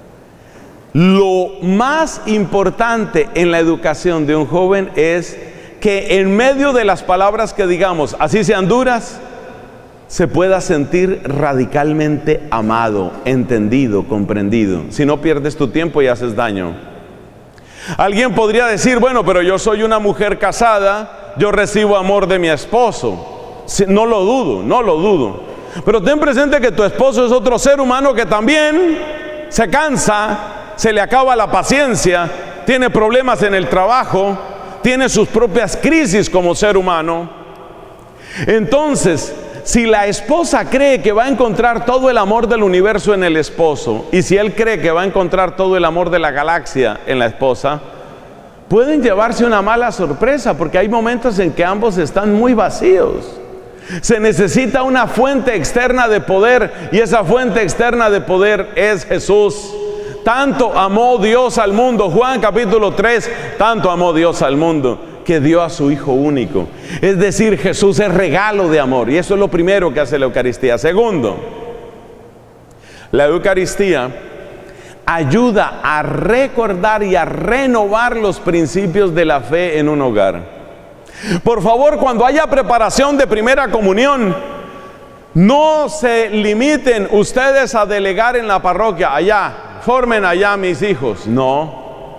Lo más importante en la educación de un joven es que en medio de las palabras que digamos, así sean duras, se pueda sentir radicalmente amado, entendido, comprendido. Si no, pierdes tu tiempo y haces daño. Alguien podría decir: bueno, pero yo soy una mujer casada, yo recibo amor de mi esposo. No lo dudo, no lo dudo. Pero ten presente que tu esposo es otro ser humano que también se cansa, se le acaba la paciencia, tiene problemas en el trabajo, tiene sus propias crisis como ser humano. Entonces, si la esposa cree que va a encontrar todo el amor del universo en el esposo, y si él cree que va a encontrar todo el amor de la galaxia en la esposa, pueden llevarse una mala sorpresa, porque hay momentos en que ambos están muy vacíos. Se necesita una fuente externa de poder, y esa fuente externa de poder es Jesús. Tanto amó Dios al mundo, Juan capítulo tres, tanto amó Dios al mundo que dio a su Hijo único. Es decir, Jesús es regalo de amor, y eso es lo primero que hace la Eucaristía. Segundo, la Eucaristía ayuda a recordar y a renovar los principios de la fe en un hogar. Por favor, cuando haya preparación de primera comunión, no se limiten ustedes a delegar en la parroquia: allá, formen allá mis hijos. No.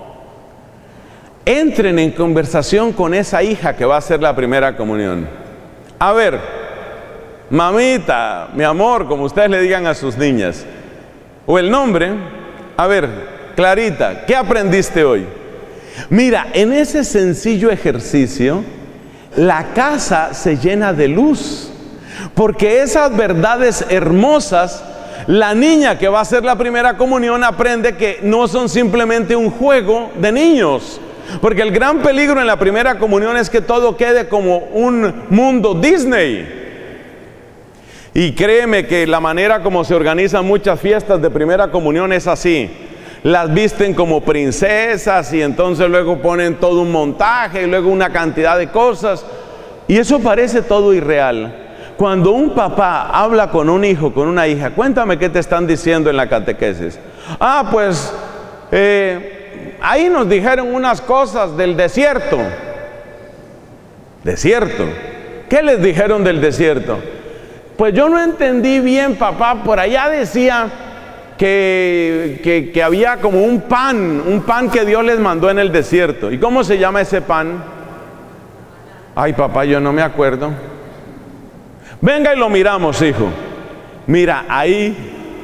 Entren en conversación con esa hija que va a hacer la primera comunión. A ver, mamita, mi amor, como ustedes le digan a sus niñas, o el nombre. A ver, Clarita, ¿qué aprendiste hoy? Mira, en ese sencillo ejercicio, la casa se llena de luz, porque esas verdades hermosas, la niña que va a hacer la primera comunión aprende que no son simplemente un juego de niños, porque el gran peligro en la primera comunión es que todo quede como un mundo Disney. Y créeme que la manera como se organizan muchas fiestas de primera comunión es así: las visten como princesas y entonces luego ponen todo un montaje y luego una cantidad de cosas, y eso parece todo irreal. Cuando un papá habla con un hijo, con una hija, cuéntame qué te están diciendo en la catequesis. Ah, pues eh, ahí nos dijeron unas cosas del desierto. ¿Desierto? ¿Qué les dijeron del desierto? Pues yo no entendí bien, papá. Por allá decía que, que, que había como un pan, un pan que Dios les mandó en el desierto. ¿Y cómo se llama ese pan? Ay, papá, yo no me acuerdo. Venga y lo miramos, hijo. Mira, ahí,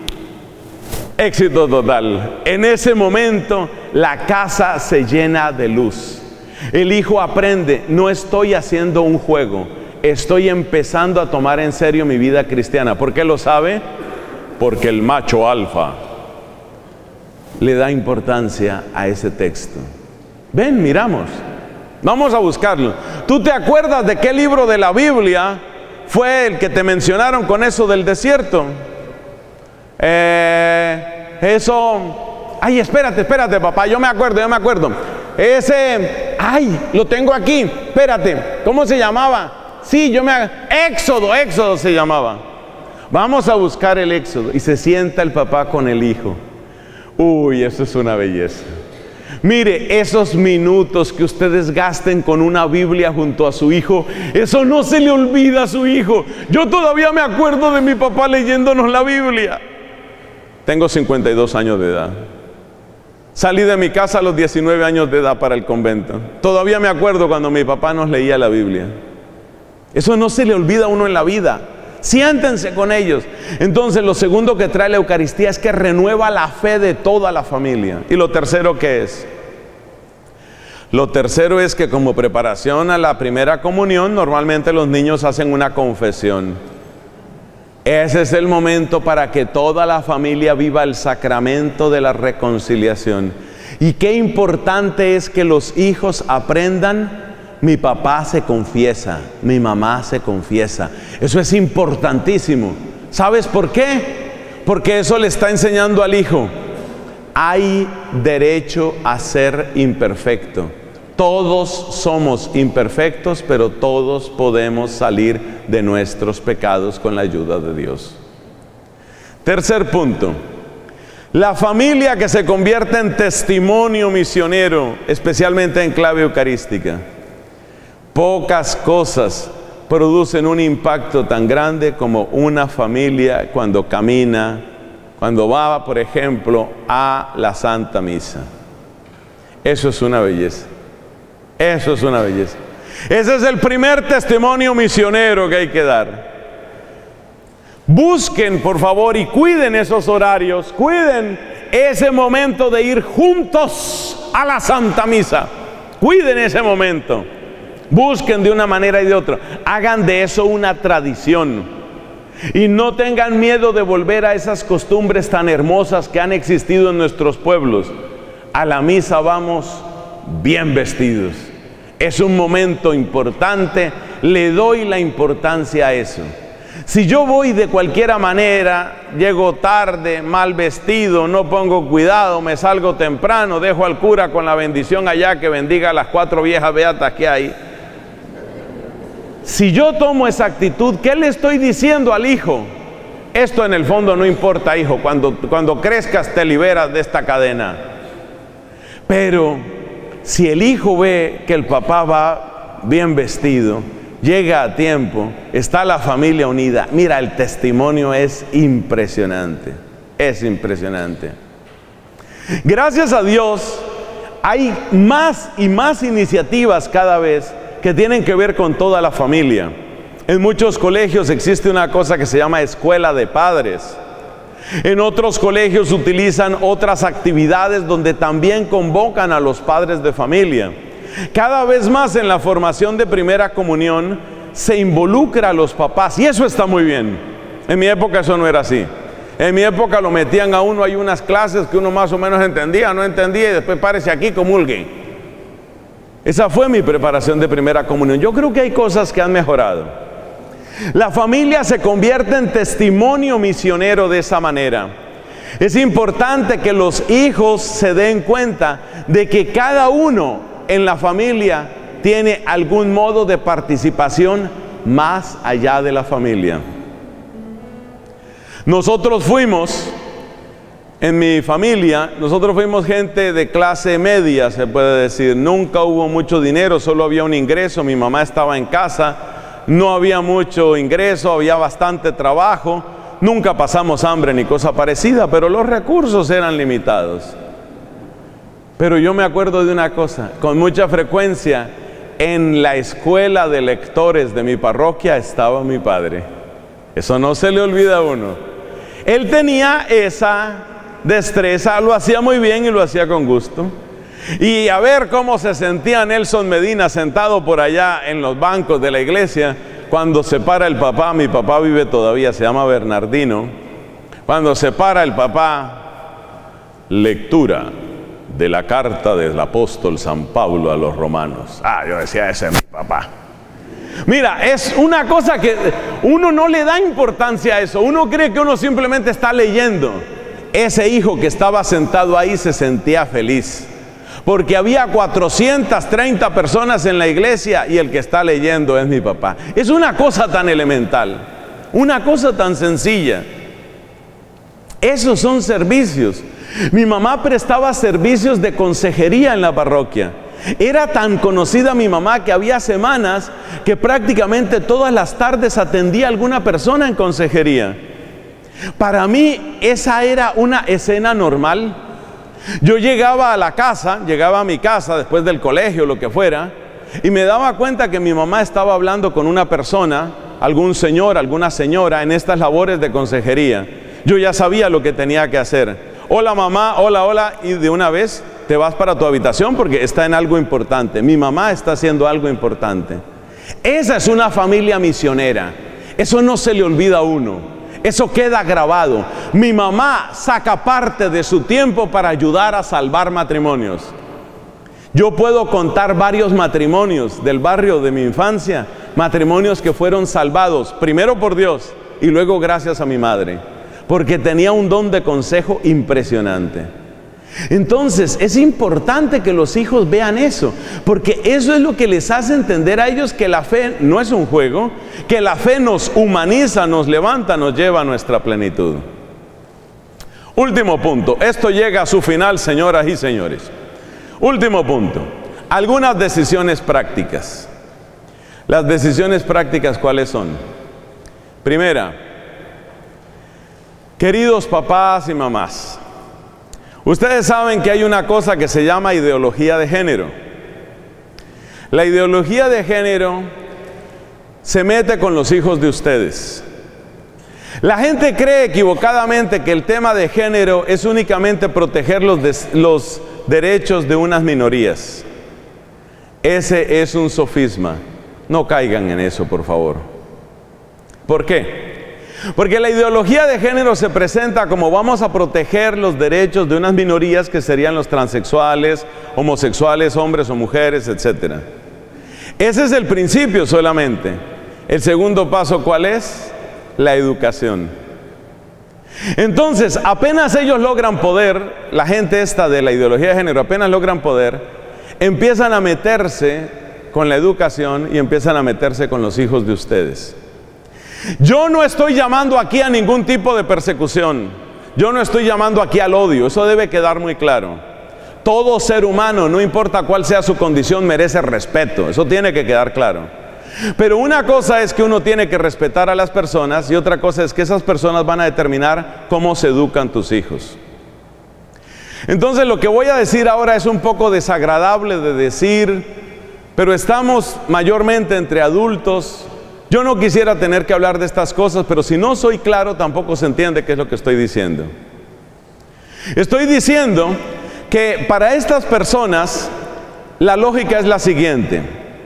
éxito total. En ese momento, la casa se llena de luz. El hijo aprende: no estoy haciendo un juego, estoy empezando a tomar en serio mi vida cristiana. ¿Por qué lo sabe? Porque el macho alfa le da importancia a ese texto. Ven, miramos. Vamos a buscarlo. ¿Tú te acuerdas de qué libro de la Biblia fue el que te mencionaron con eso del desierto? Eh, eso... Ay, espérate, espérate, papá. Yo me acuerdo, yo me acuerdo. Ese... Ay, lo tengo aquí. Espérate. ¿Cómo se llamaba? Sí, yo me... Éxodo, Éxodo se llamaba. Vamos a buscar el Éxodo. Y se sienta el papá con el hijo. Uy, eso es una belleza. Mire, esos minutos que ustedes gasten con una Biblia junto a su hijo, eso no se le olvida a su hijo. Yo todavía me acuerdo de mi papá leyéndonos la Biblia. Tengo cincuenta y dos años de edad. Salí de mi casa a los diecinueve años de edad para el convento. Todavía me acuerdo cuando mi papá nos leía la Biblia. Eso no se le olvida a uno en la vida. Siéntense con ellos. Entonces, lo segundo que trae la Eucaristía es que renueva la fe de toda la familia. ¿Y lo tercero qué es? Lo tercero es que como preparación a la primera comunión, normalmente los niños hacen una confesión. Ese es el momento para que toda la familia viva el sacramento de la reconciliación. Y qué importante es que los hijos aprendan: mi papá se confiesa, mi mamá se confiesa. Eso es importantísimo. ¿Sabes por qué? Porque eso le está enseñando al hijo: hay derecho a ser imperfecto. Todos somos imperfectos, pero todos podemos salir de nuestros pecados con la ayuda de Dios. Tercer punto: la familia que se convierte en testimonio misionero, especialmente en clave eucarística. Pocas cosas producen un impacto tan grande como una familia cuando camina, cuando va, por ejemplo, a la Santa Misa. Eso es una belleza. Eso es una belleza. Ese es el primer testimonio misionero que hay que dar. Busquen, por favor, y cuiden esos horarios, cuiden ese momento de ir juntos a la Santa Misa. Cuiden ese momento. Busquen de una manera y de otra. Hagan de eso una tradición. Y no tengan miedo de volver a esas costumbres tan hermosas que han existido en nuestros pueblos. A la misa vamos bien vestidos. Es un momento importante. Le doy la importancia a eso. Si yo voy de cualquier manera, llego tarde, mal vestido, no pongo cuidado, me salgo temprano, dejo al cura con la bendición allá que bendiga a las cuatro viejas beatas que hay. Si yo tomo esa actitud, ¿qué le estoy diciendo al hijo? Esto en el fondo no importa, hijo, cuando, cuando crezcas te liberas de esta cadena. Pero si el hijo ve que el papá va bien vestido, llega a tiempo, está la familia unida, mira, el testimonio es impresionante, es impresionante. Gracias a Dios, hay más y más iniciativas cada vez que tienen que ver con toda la familia. En muchos colegios existe una cosa que se llama escuela de padres. En otros colegios utilizan otras actividades donde también convocan a los padres de familia. Cada vez más en la formación de primera comunión se involucra a los papás y eso está muy bien. En mi época eso no era así. En mi época lo metían a uno, hay unas clases que uno más o menos entendía, no entendía y después párese aquí, comulguen. Esa fue mi preparación de primera comunión. Yo creo que hay cosas que han mejorado. La familia se convierte en testimonio misionero de esa manera. Es importante que los hijos se den cuenta de que cada uno en la familia tiene algún modo de participación más allá de la familia. Nosotros fuimos, en mi familia, nosotros fuimos gente de clase media, se puede decir. Nunca hubo mucho dinero, solo había un ingreso. Mi mamá estaba en casa, no había mucho ingreso, había bastante trabajo. Nunca pasamos hambre ni cosa parecida, pero los recursos eran limitados. Pero yo me acuerdo de una cosa, con mucha frecuencia en la escuela de lectores de mi parroquia estaba mi padre. Eso no se le olvida a uno. Él tenía esa destreza, lo hacía muy bien y lo hacía con gusto. Y a ver cómo se sentía Nelson Medina sentado por allá en los bancos de la iglesia, cuando se para el papá, mi papá vive todavía, se llama Bernardino, cuando se para el papá, lectura de la carta del apóstol San Pablo a los romanos. Ah, yo decía, ese es mi papá. Mira, es una cosa que uno no le da importancia a eso. Uno cree que uno simplemente está leyendo. Ese hijo que estaba sentado ahí se sentía feliz, porque había cuatrocientas treinta personas en la iglesia y el que está leyendo es mi papá. Es una cosa tan elemental, una cosa tan sencilla. Esos son servicios. Mi mamá prestaba servicios de consejería en la parroquia. Era tan conocida mi mamá que había semanas que prácticamente todas las tardes atendía a alguna persona en consejería. Para mí esa era una escena normal. Yo llegaba a la casa, llegaba a mi casa después del colegio, lo que fuera, y me daba cuenta que mi mamá estaba hablando con una persona, algún señor, alguna señora, en estas labores de consejería. Yo ya sabía lo que tenía que hacer. Hola mamá, hola, hola, y de una vez te vas para tu habitación porque está en algo importante. Mi mamá está haciendo algo importante. Esa es una familia misionera. Eso no se le olvida a uno. Eso queda grabado. Mi mamá saca parte de su tiempo para ayudar a salvar matrimonios. Yo puedo contar varios matrimonios del barrio de mi infancia, matrimonios que fueron salvados, primero por Dios y luego gracias a mi madre, porque tenía un don de consejo impresionante. Entonces es importante que los hijos vean eso, porque eso es lo que les hace entender a ellos que la fe no es un juego, que la fe nos humaniza, nos levanta, nos lleva a nuestra plenitud. Último punto, esto llega a su final, señoras y señores. Último punto, algunas decisiones prácticas. Las decisiones prácticas, ¿cuáles son? Primera, queridos papás y mamás, ustedes saben que hay una cosa que se llama ideología de género. La ideología de género se mete con los hijos de ustedes. La gente cree equivocadamente que el tema de género es únicamente proteger los, de, los derechos de unas minorías. Ese es un sofisma. No caigan en eso, por favor. ¿Por qué? Porque la ideología de género se presenta como vamos a proteger los derechos de unas minorías que serían los transexuales, homosexuales, hombres o mujeres, etcétera. Ese es el principio solamente. El segundo paso, ¿cuál es? La educación. Entonces, apenas ellos logran poder, la gente esta de la ideología de género, apenas logran poder, empiezan a meterse con la educación y empiezan a meterse con los hijos de ustedes. Yo no estoy llamando aquí a ningún tipo de persecución. Yo no estoy llamando aquí al odio. Eso debe quedar muy claro. Todo ser humano, no importa cuál sea su condición, merece respeto. Eso tiene que quedar claro. Pero una cosa es que uno tiene que respetar a las personas y otra cosa es que esas personas van a determinar cómo se educan tus hijos. Entonces lo que voy a decir ahora es un poco desagradable de decir, pero estamos mayormente entre adultos. Yo no quisiera tener que hablar de estas cosas, pero si no soy claro tampoco se entiende qué es lo que estoy diciendo. Estoy diciendo que para estas personas la lógica es la siguiente.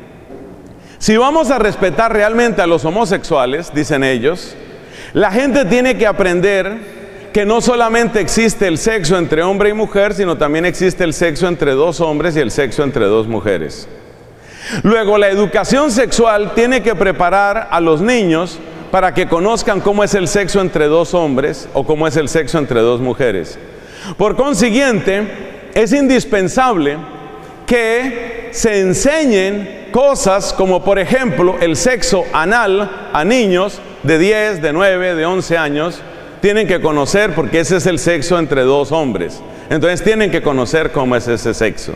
Si vamos a respetar realmente a los homosexuales, dicen ellos, la gente tiene que aprender que no solamente existe el sexo entre hombre y mujer, sino también existe el sexo entre dos hombres y el sexo entre dos mujeres. Luego, la educación sexual tiene que preparar a los niños para que conozcan cómo es el sexo entre dos hombres o cómo es el sexo entre dos mujeres. Por consiguiente, es indispensable que se enseñen cosas como, por ejemplo, el sexo anal a niños de diez, de nueve, de once años. Tienen que conocer porque ese es el sexo entre dos hombres. Entonces tienen que conocer cómo es ese sexo.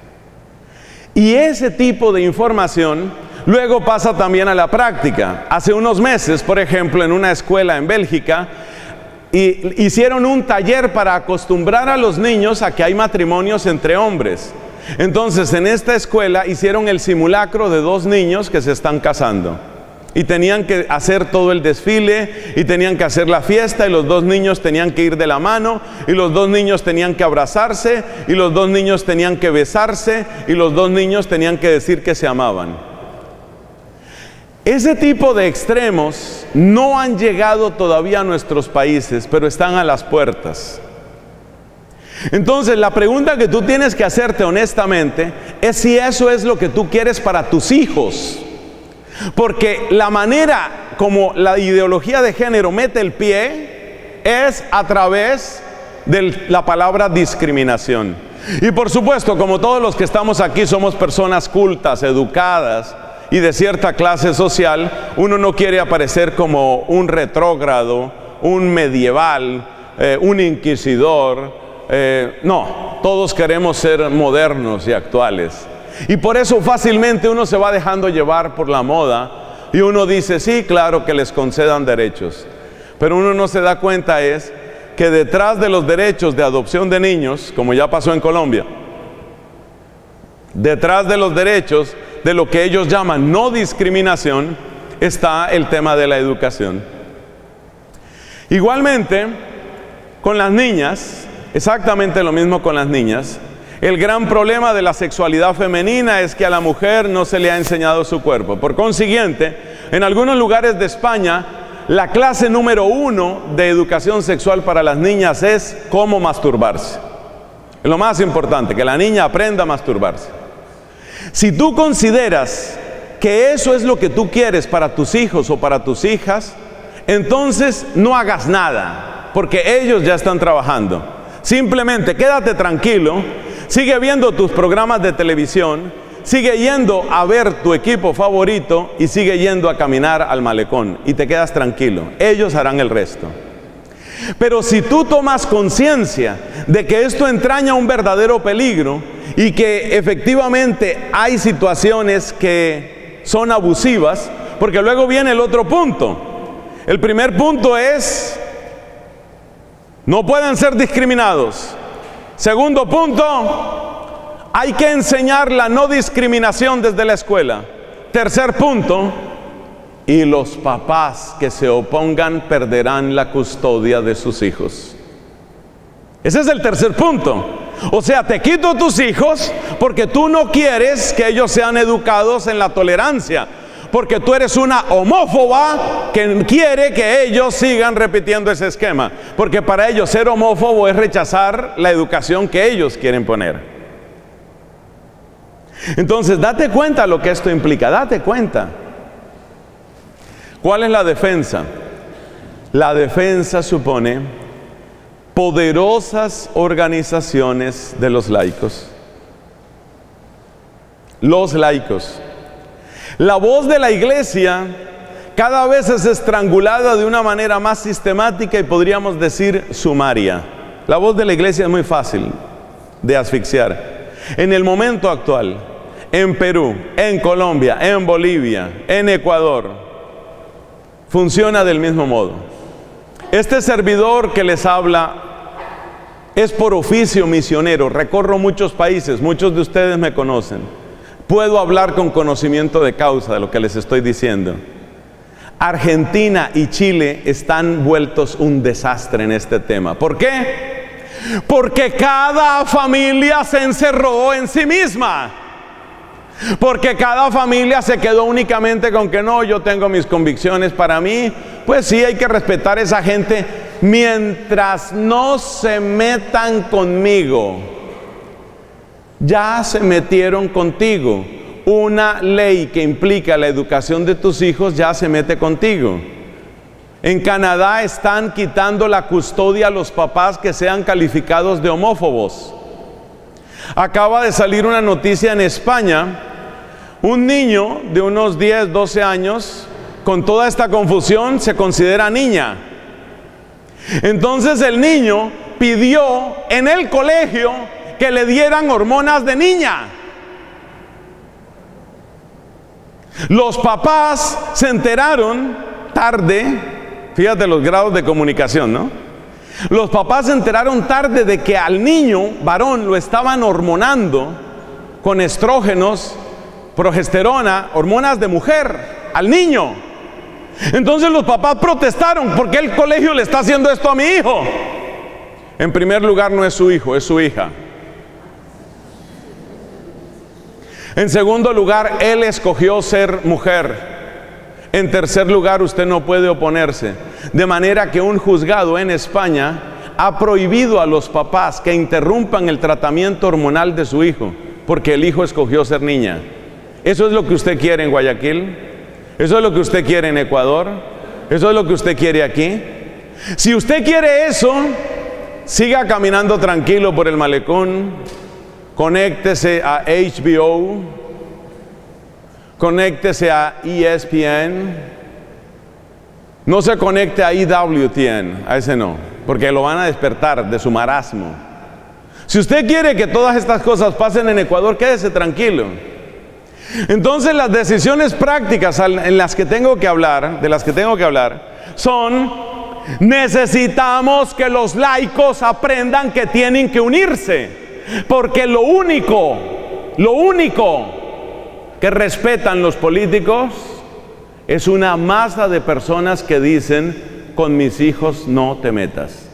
Y ese tipo de información luego pasa también a la práctica. Hace unos meses, por ejemplo, en una escuela en Bélgica, y hicieron un taller para acostumbrar a los niños a que hay matrimonios entre hombres. Entonces, en esta escuela hicieron el simulacro de dos niños que se están casando. Y tenían que hacer todo el desfile, y tenían que hacer la fiesta, y los dos niños tenían que ir de la mano, y los dos niños tenían que abrazarse, y los dos niños tenían que besarse, y los dos niños tenían que decir que se amaban. Ese tipo de extremos no han llegado todavía a nuestros países, pero están a las puertas. Entonces, la pregunta que tú tienes que hacerte honestamente es si eso es lo que tú quieres para tus hijos. Porque la manera como la ideología de género mete el pie es a través de la palabra discriminación. Y por supuesto, como todos los que estamos aquí somos personas cultas, educadas y de cierta clase social, uno no quiere aparecer como un retrógrado, un medieval, eh, un inquisidor. Eh, no, todos queremos ser modernos y actuales. Y por eso fácilmente uno se va dejando llevar por la moda y uno dice, sí, claro que les concedan derechos. Pero uno no se da cuenta es que detrás de los derechos de adopción de niños, como ya pasó en Colombia, detrás de los derechos de lo que ellos llaman no discriminación, está el tema de la educación. Igualmente, con las niñas, exactamente lo mismo con las niñas. El gran problema de la sexualidad femenina es que a la mujer no se le ha enseñado su cuerpo. Por consiguiente, en algunos lugares de España, la clase número uno de educación sexual para las niñas es cómo masturbarse. Es lo más importante, que la niña aprenda a masturbarse. Si tú consideras que eso es lo que tú quieres para tus hijos o para tus hijas, entonces no hagas nada, porque ellos ya están trabajando. Simplemente quédate tranquilo, sigue viendo tus programas de televisión, sigue yendo a ver tu equipo favorito y sigue yendo a caminar al malecón y te quedas tranquilo. Ellos harán el resto. Pero si tú tomas conciencia de que esto entraña un verdadero peligro y que efectivamente hay situaciones que son abusivas, porque luego viene el otro punto. El primer punto es, no pueden ser discriminados. Segundo punto, hay que enseñar la no discriminación desde la escuela. Tercer punto, y los papás que se opongan perderán la custodia de sus hijos. Ese es el tercer punto. O sea, te quito tus hijos porque tú no quieres que ellos sean educados en la tolerancia, porque tú eres una homófoba que quiere que ellos sigan repitiendo ese esquema, porque para ellos ser homófobo es rechazar la educación que ellos quieren poner. Entonces, date cuenta lo que esto implica, date cuenta. ¿Cuál es la defensa? La defensa supone poderosas organizaciones de los laicos. Los laicos. La voz de la iglesia cada vez es estrangulada de una manera más sistemática y podríamos decir sumaria. La voz de la iglesia es muy fácil de asfixiar. En el momento actual, en Perú, en Colombia, en Bolivia, en Ecuador, funciona del mismo modo. Este servidor que les habla es por oficio misionero, recorro muchos países, muchos de ustedes me conocen. Puedo hablar con conocimiento de causa de lo que les estoy diciendo. Argentina y Chile están vueltos un desastre en este tema. ¿Por qué? Porque cada familia se encerró en sí misma. Porque cada familia se quedó únicamente con que no, yo tengo mis convicciones para mí. Pues sí, hay que respetar a esa gente mientras no se metan conmigo. Ya se metieron contigo. Una ley que implica la educación de tus hijos ya se mete contigo. En Canadá están quitando la custodia a los papás que sean calificados de homófobos. Acaba de salir una noticia en España. Un niño de unos diez, doce años, con toda esta confusión, se considera niña. Entonces el niño pidió en el colegio que le dieran hormonas de niña. Los papás se enteraron tarde, fíjate los grados de comunicación, ¿no? Los papás se enteraron tarde de que al niño varón lo estaban hormonando con estrógenos, progesterona, hormonas de mujer, al niño. Entonces los papás protestaron, ¿por qué el colegio le está haciendo esto a mi hijo? En primer lugar, no es su hijo, es su hija. En segundo lugar, él escogió ser mujer. En tercer lugar, usted no puede oponerse. De manera que un juzgado en España ha prohibido a los papás que interrumpan el tratamiento hormonal de su hijo, porque el hijo escogió ser niña. ¿Eso es lo que usted quiere en Guayaquil? ¿Eso es lo que usted quiere en Ecuador? ¿Eso es lo que usted quiere aquí? Si usted quiere eso, siga caminando tranquilo por el malecón, conéctese a H B O, conéctese a E S P N, no se conecte a E W T N, a ese no, porque lo van a despertar de su marasmo. Si usted quiere que todas estas cosas pasen en Ecuador, quédese tranquilo. Entonces las decisiones prácticas en las que tengo que hablar, de las que tengo que hablar, son: necesitamos que los laicos aprendan que tienen que unirse, porque lo único, lo único que respetan los políticos es una masa de personas que dicen: con mis hijos no te metas.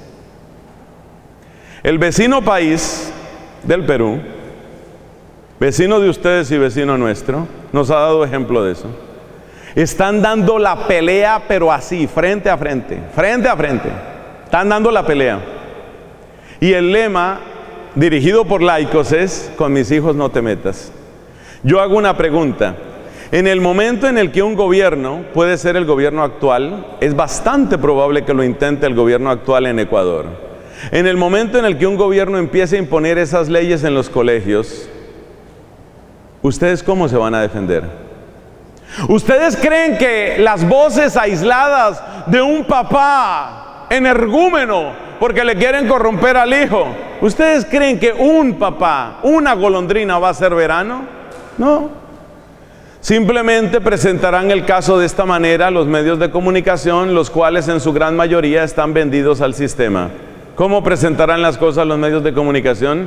El vecino país del Perú, vecino de ustedes y vecino nuestro, nos ha dado ejemplo de eso. Están dando la pelea, pero así, frente a frente, frente a frente. Están dando la pelea. Y el lema, dirigido por laicos, es: con mis hijos no te metas. Yo hago una pregunta. En el momento en el que un gobierno, puede ser el gobierno actual, es bastante probable que lo intente el gobierno actual en Ecuador. En el momento en el que un gobierno empiece a imponer esas leyes en los colegios, ¿ustedes cómo se van a defender? ¿Ustedes creen que las voces aisladas de un papá energúmeno porque le quieren corromper al hijo, ¿ustedes creen que un papá, una golondrina va a ser verano? No. Simplemente presentarán el caso de esta manera a los medios de comunicación, los cuales en su gran mayoría están vendidos al sistema. ¿Cómo presentarán las cosas los medios de comunicación?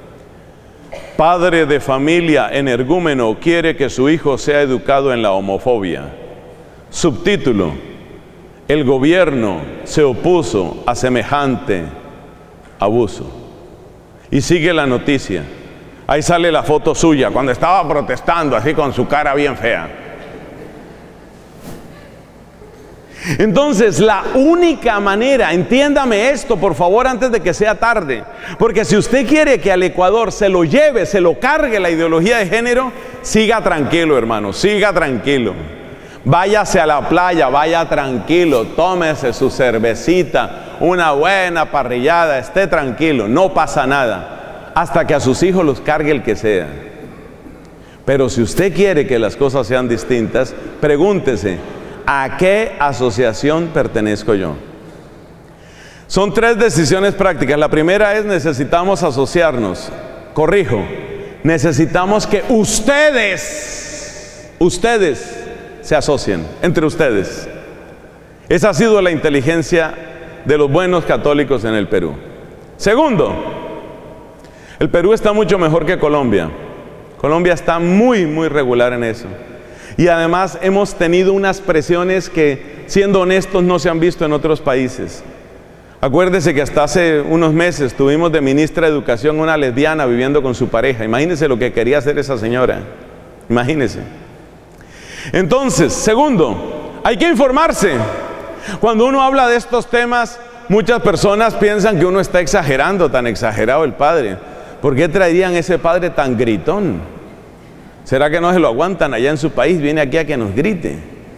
Padre de familia energúmeno quiere que su hijo sea educado en la homofobia. Subtítulo: el gobierno se opuso a semejante abuso. Y sigue la noticia. Ahí sale la foto suya cuando estaba protestando, así con su cara bien fea. Entonces, la única manera, entiéndame esto por favor antes de que sea tarde, porque si usted quiere que al Ecuador se lo lleve, se lo cargue la ideología de género, siga tranquilo, hermano, siga tranquilo. Váyase a la playa, vaya tranquilo, tómese su cervecita, una buena parrillada, esté tranquilo, no pasa nada, hasta que a sus hijos los cargue el que sea. Pero si usted quiere que las cosas sean distintas, pregúntese: ¿a qué asociación pertenezco yo? Son tres decisiones prácticas. La primera es: necesitamos asociarnos. Corrijo, necesitamos que ustedes, ustedes se asocien entre ustedes. Esa ha sido la inteligencia de los buenos católicos en el Perú. Segundo, el Perú está mucho mejor que Colombia. Colombia está muy, muy regular en eso. Y además hemos tenido unas presiones que, siendo honestos, no se han visto en otros países. Acuérdese que hasta hace unos meses tuvimos de ministra de Educación una lesbiana viviendo con su pareja. Imagínese lo que quería hacer esa señora. Imagínese. Entonces, segundo, hay que informarse. Cuando uno habla de estos temas, muchas personas piensan que uno está exagerando, tan exagerado el padre. ¿Por qué traerían ese padre tan gritón? ¿Será que no se lo aguantan allá en su país? Viene aquí a que nos grite.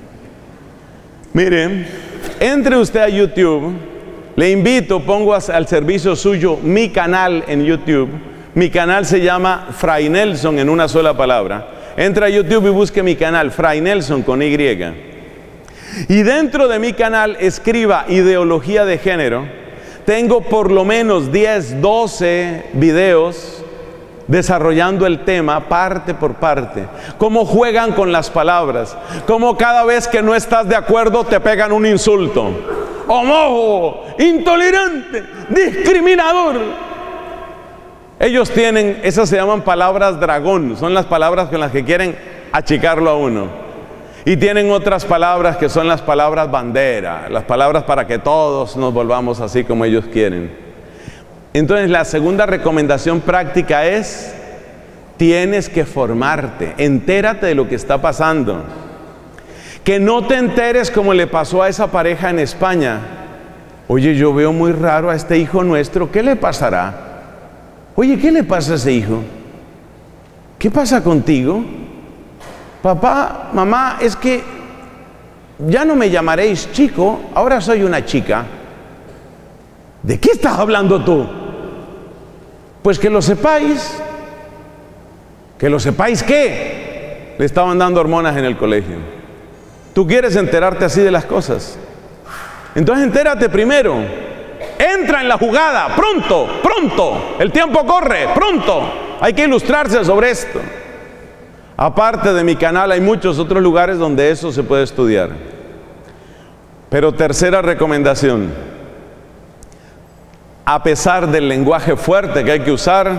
Mire, entre usted a YouTube, le invito, pongo al servicio suyo mi canal en YouTube. Mi canal se llama Fray Nelson, en una sola palabra. Entra a YouTube y busque mi canal, Fray Nelson con Y. Y dentro de mi canal escriba ideología de género. Tengo por lo menos diez, doce videos desarrollando el tema parte por parte. Cómo juegan con las palabras. Cómo cada vez que no estás de acuerdo te pegan un insulto. Homófobo, intolerante, discriminador. Ellos tienen, esas se llaman palabras dragón. Son las palabras con las que quieren achicarlo a uno. Y tienen otras palabras que son las palabras bandera, las palabras para que todos nos volvamos así como ellos quieren. Entonces, la segunda recomendación práctica es: tienes que formarte, entérate de lo que está pasando. Que no te enteres como le pasó a esa pareja en España. Oye, yo veo muy raro a este hijo nuestro, ¿qué le pasará? Oye, ¿qué le pasa a ese hijo? ¿Qué pasa contigo? Papá, mamá, es que ya no me llamaréis chico, ahora soy una chica. ¿De qué estás hablando tú? Pues que lo sepáis. ¿Que lo sepáis qué? Le estaban dando hormonas en el colegio. ¿Tú quieres enterarte así de las cosas? Entonces entérate primero. Entra en la jugada, pronto, pronto. El tiempo corre, pronto. Hay que ilustrarse sobre esto. Aparte de mi canal hay muchos otros lugares donde eso se puede estudiar. Pero tercera recomendación. A pesar del lenguaje fuerte que hay que usar,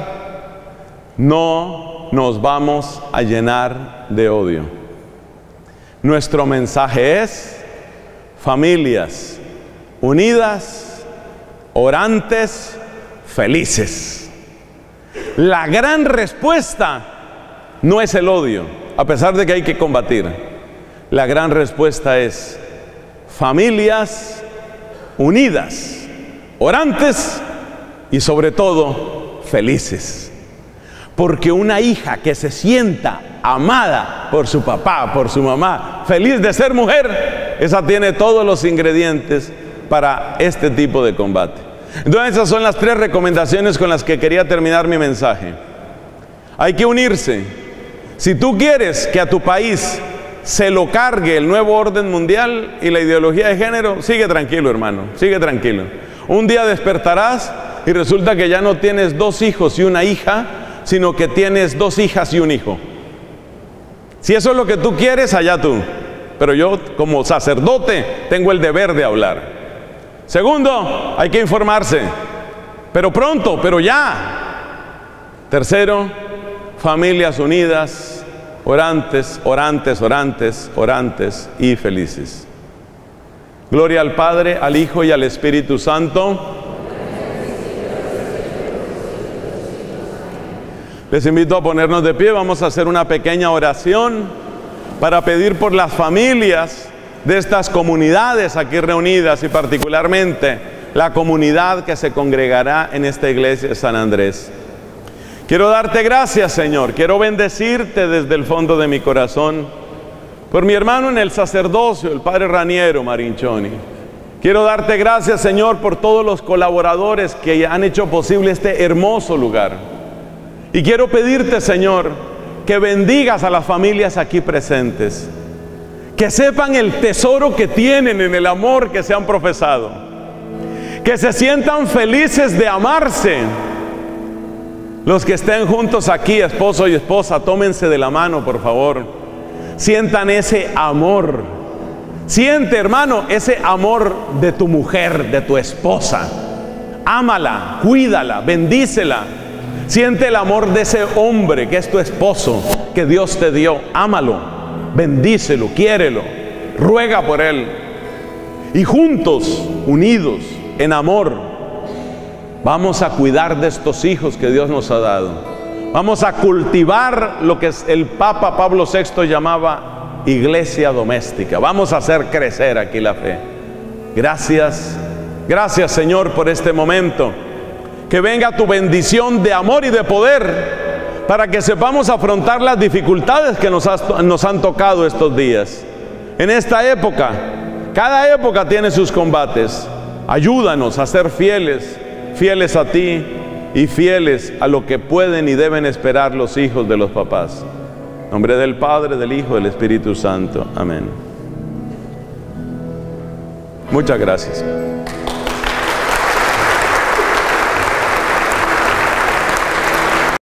no nos vamos a llenar de odio. Nuestro mensaje es: familias unidas, orantes, felices. La gran respuesta no es el odio, a pesar de que hay que combatir. La gran respuesta es familias unidas, orantes y sobre todo felices. Porque una hija que se sienta amada por su papá, por su mamá, feliz de ser mujer, esa tiene todos los ingredientes para este tipo de combate. Entonces esas son las tres recomendaciones con las que quería terminar mi mensaje. Hay que unirse. Si tú quieres que a tu país se lo cargue el nuevo orden mundial y la ideología de género, sigue tranquilo, hermano, sigue tranquilo. Un día despertarás y resulta que ya no tienes dos hijos y una hija, sino que tienes dos hijas y un hijo. Si eso es lo que tú quieres, allá tú. Pero yo, como sacerdote, tengo el deber de hablar. Segundo, hay que informarse. Pero pronto, pero ya. Tercero, familias unidas, orantes, orantes, orantes, orantes y felices. Gloria al Padre, al Hijo y al Espíritu Santo. Les invito a ponernos de pie. Vamos a hacer una pequeña oración para pedir por las familias de estas comunidades aquí reunidas y particularmente la comunidad que se congregará en esta iglesia de San Andrés. Quiero darte gracias, Señor. Quiero bendecirte desde el fondo de mi corazón por mi hermano en el sacerdocio, el Padre Raniero Marinchoni. Quiero darte gracias, Señor, por todos los colaboradores que han hecho posible este hermoso lugar. Y quiero pedirte, Señor, que bendigas a las familias aquí presentes, que sepan el tesoro que tienen en el amor que se han profesado, que se sientan felices de amarse. Los que estén juntos aquí, esposo y esposa, tómense de la mano, por favor. Sientan ese amor. Siente, hermano, ese amor de tu mujer, de tu esposa. Ámala, cuídala, bendícela. Siente el amor de ese hombre que es tu esposo, que Dios te dio. Ámalo, bendícelo, quiérelo, ruega por él. Y juntos, unidos, en amor, vamos a cuidar de estos hijos que Dios nos ha dado. Vamos a cultivar lo que el Papa Pablo sexto llamaba iglesia doméstica. Vamos a hacer crecer aquí la fe. Gracias, gracias, Señor, por este momento. Que venga tu bendición de amor y de poder para que sepamos afrontar las dificultades que nos, has, nos han tocado estos días. En esta época, cada época tiene sus combates. Ayúdanos a ser fieles, fieles a ti y fieles a lo que pueden y deben esperar los hijos de los papás. En nombre del Padre, del Hijo y del Espíritu Santo. Amén. Muchas gracias.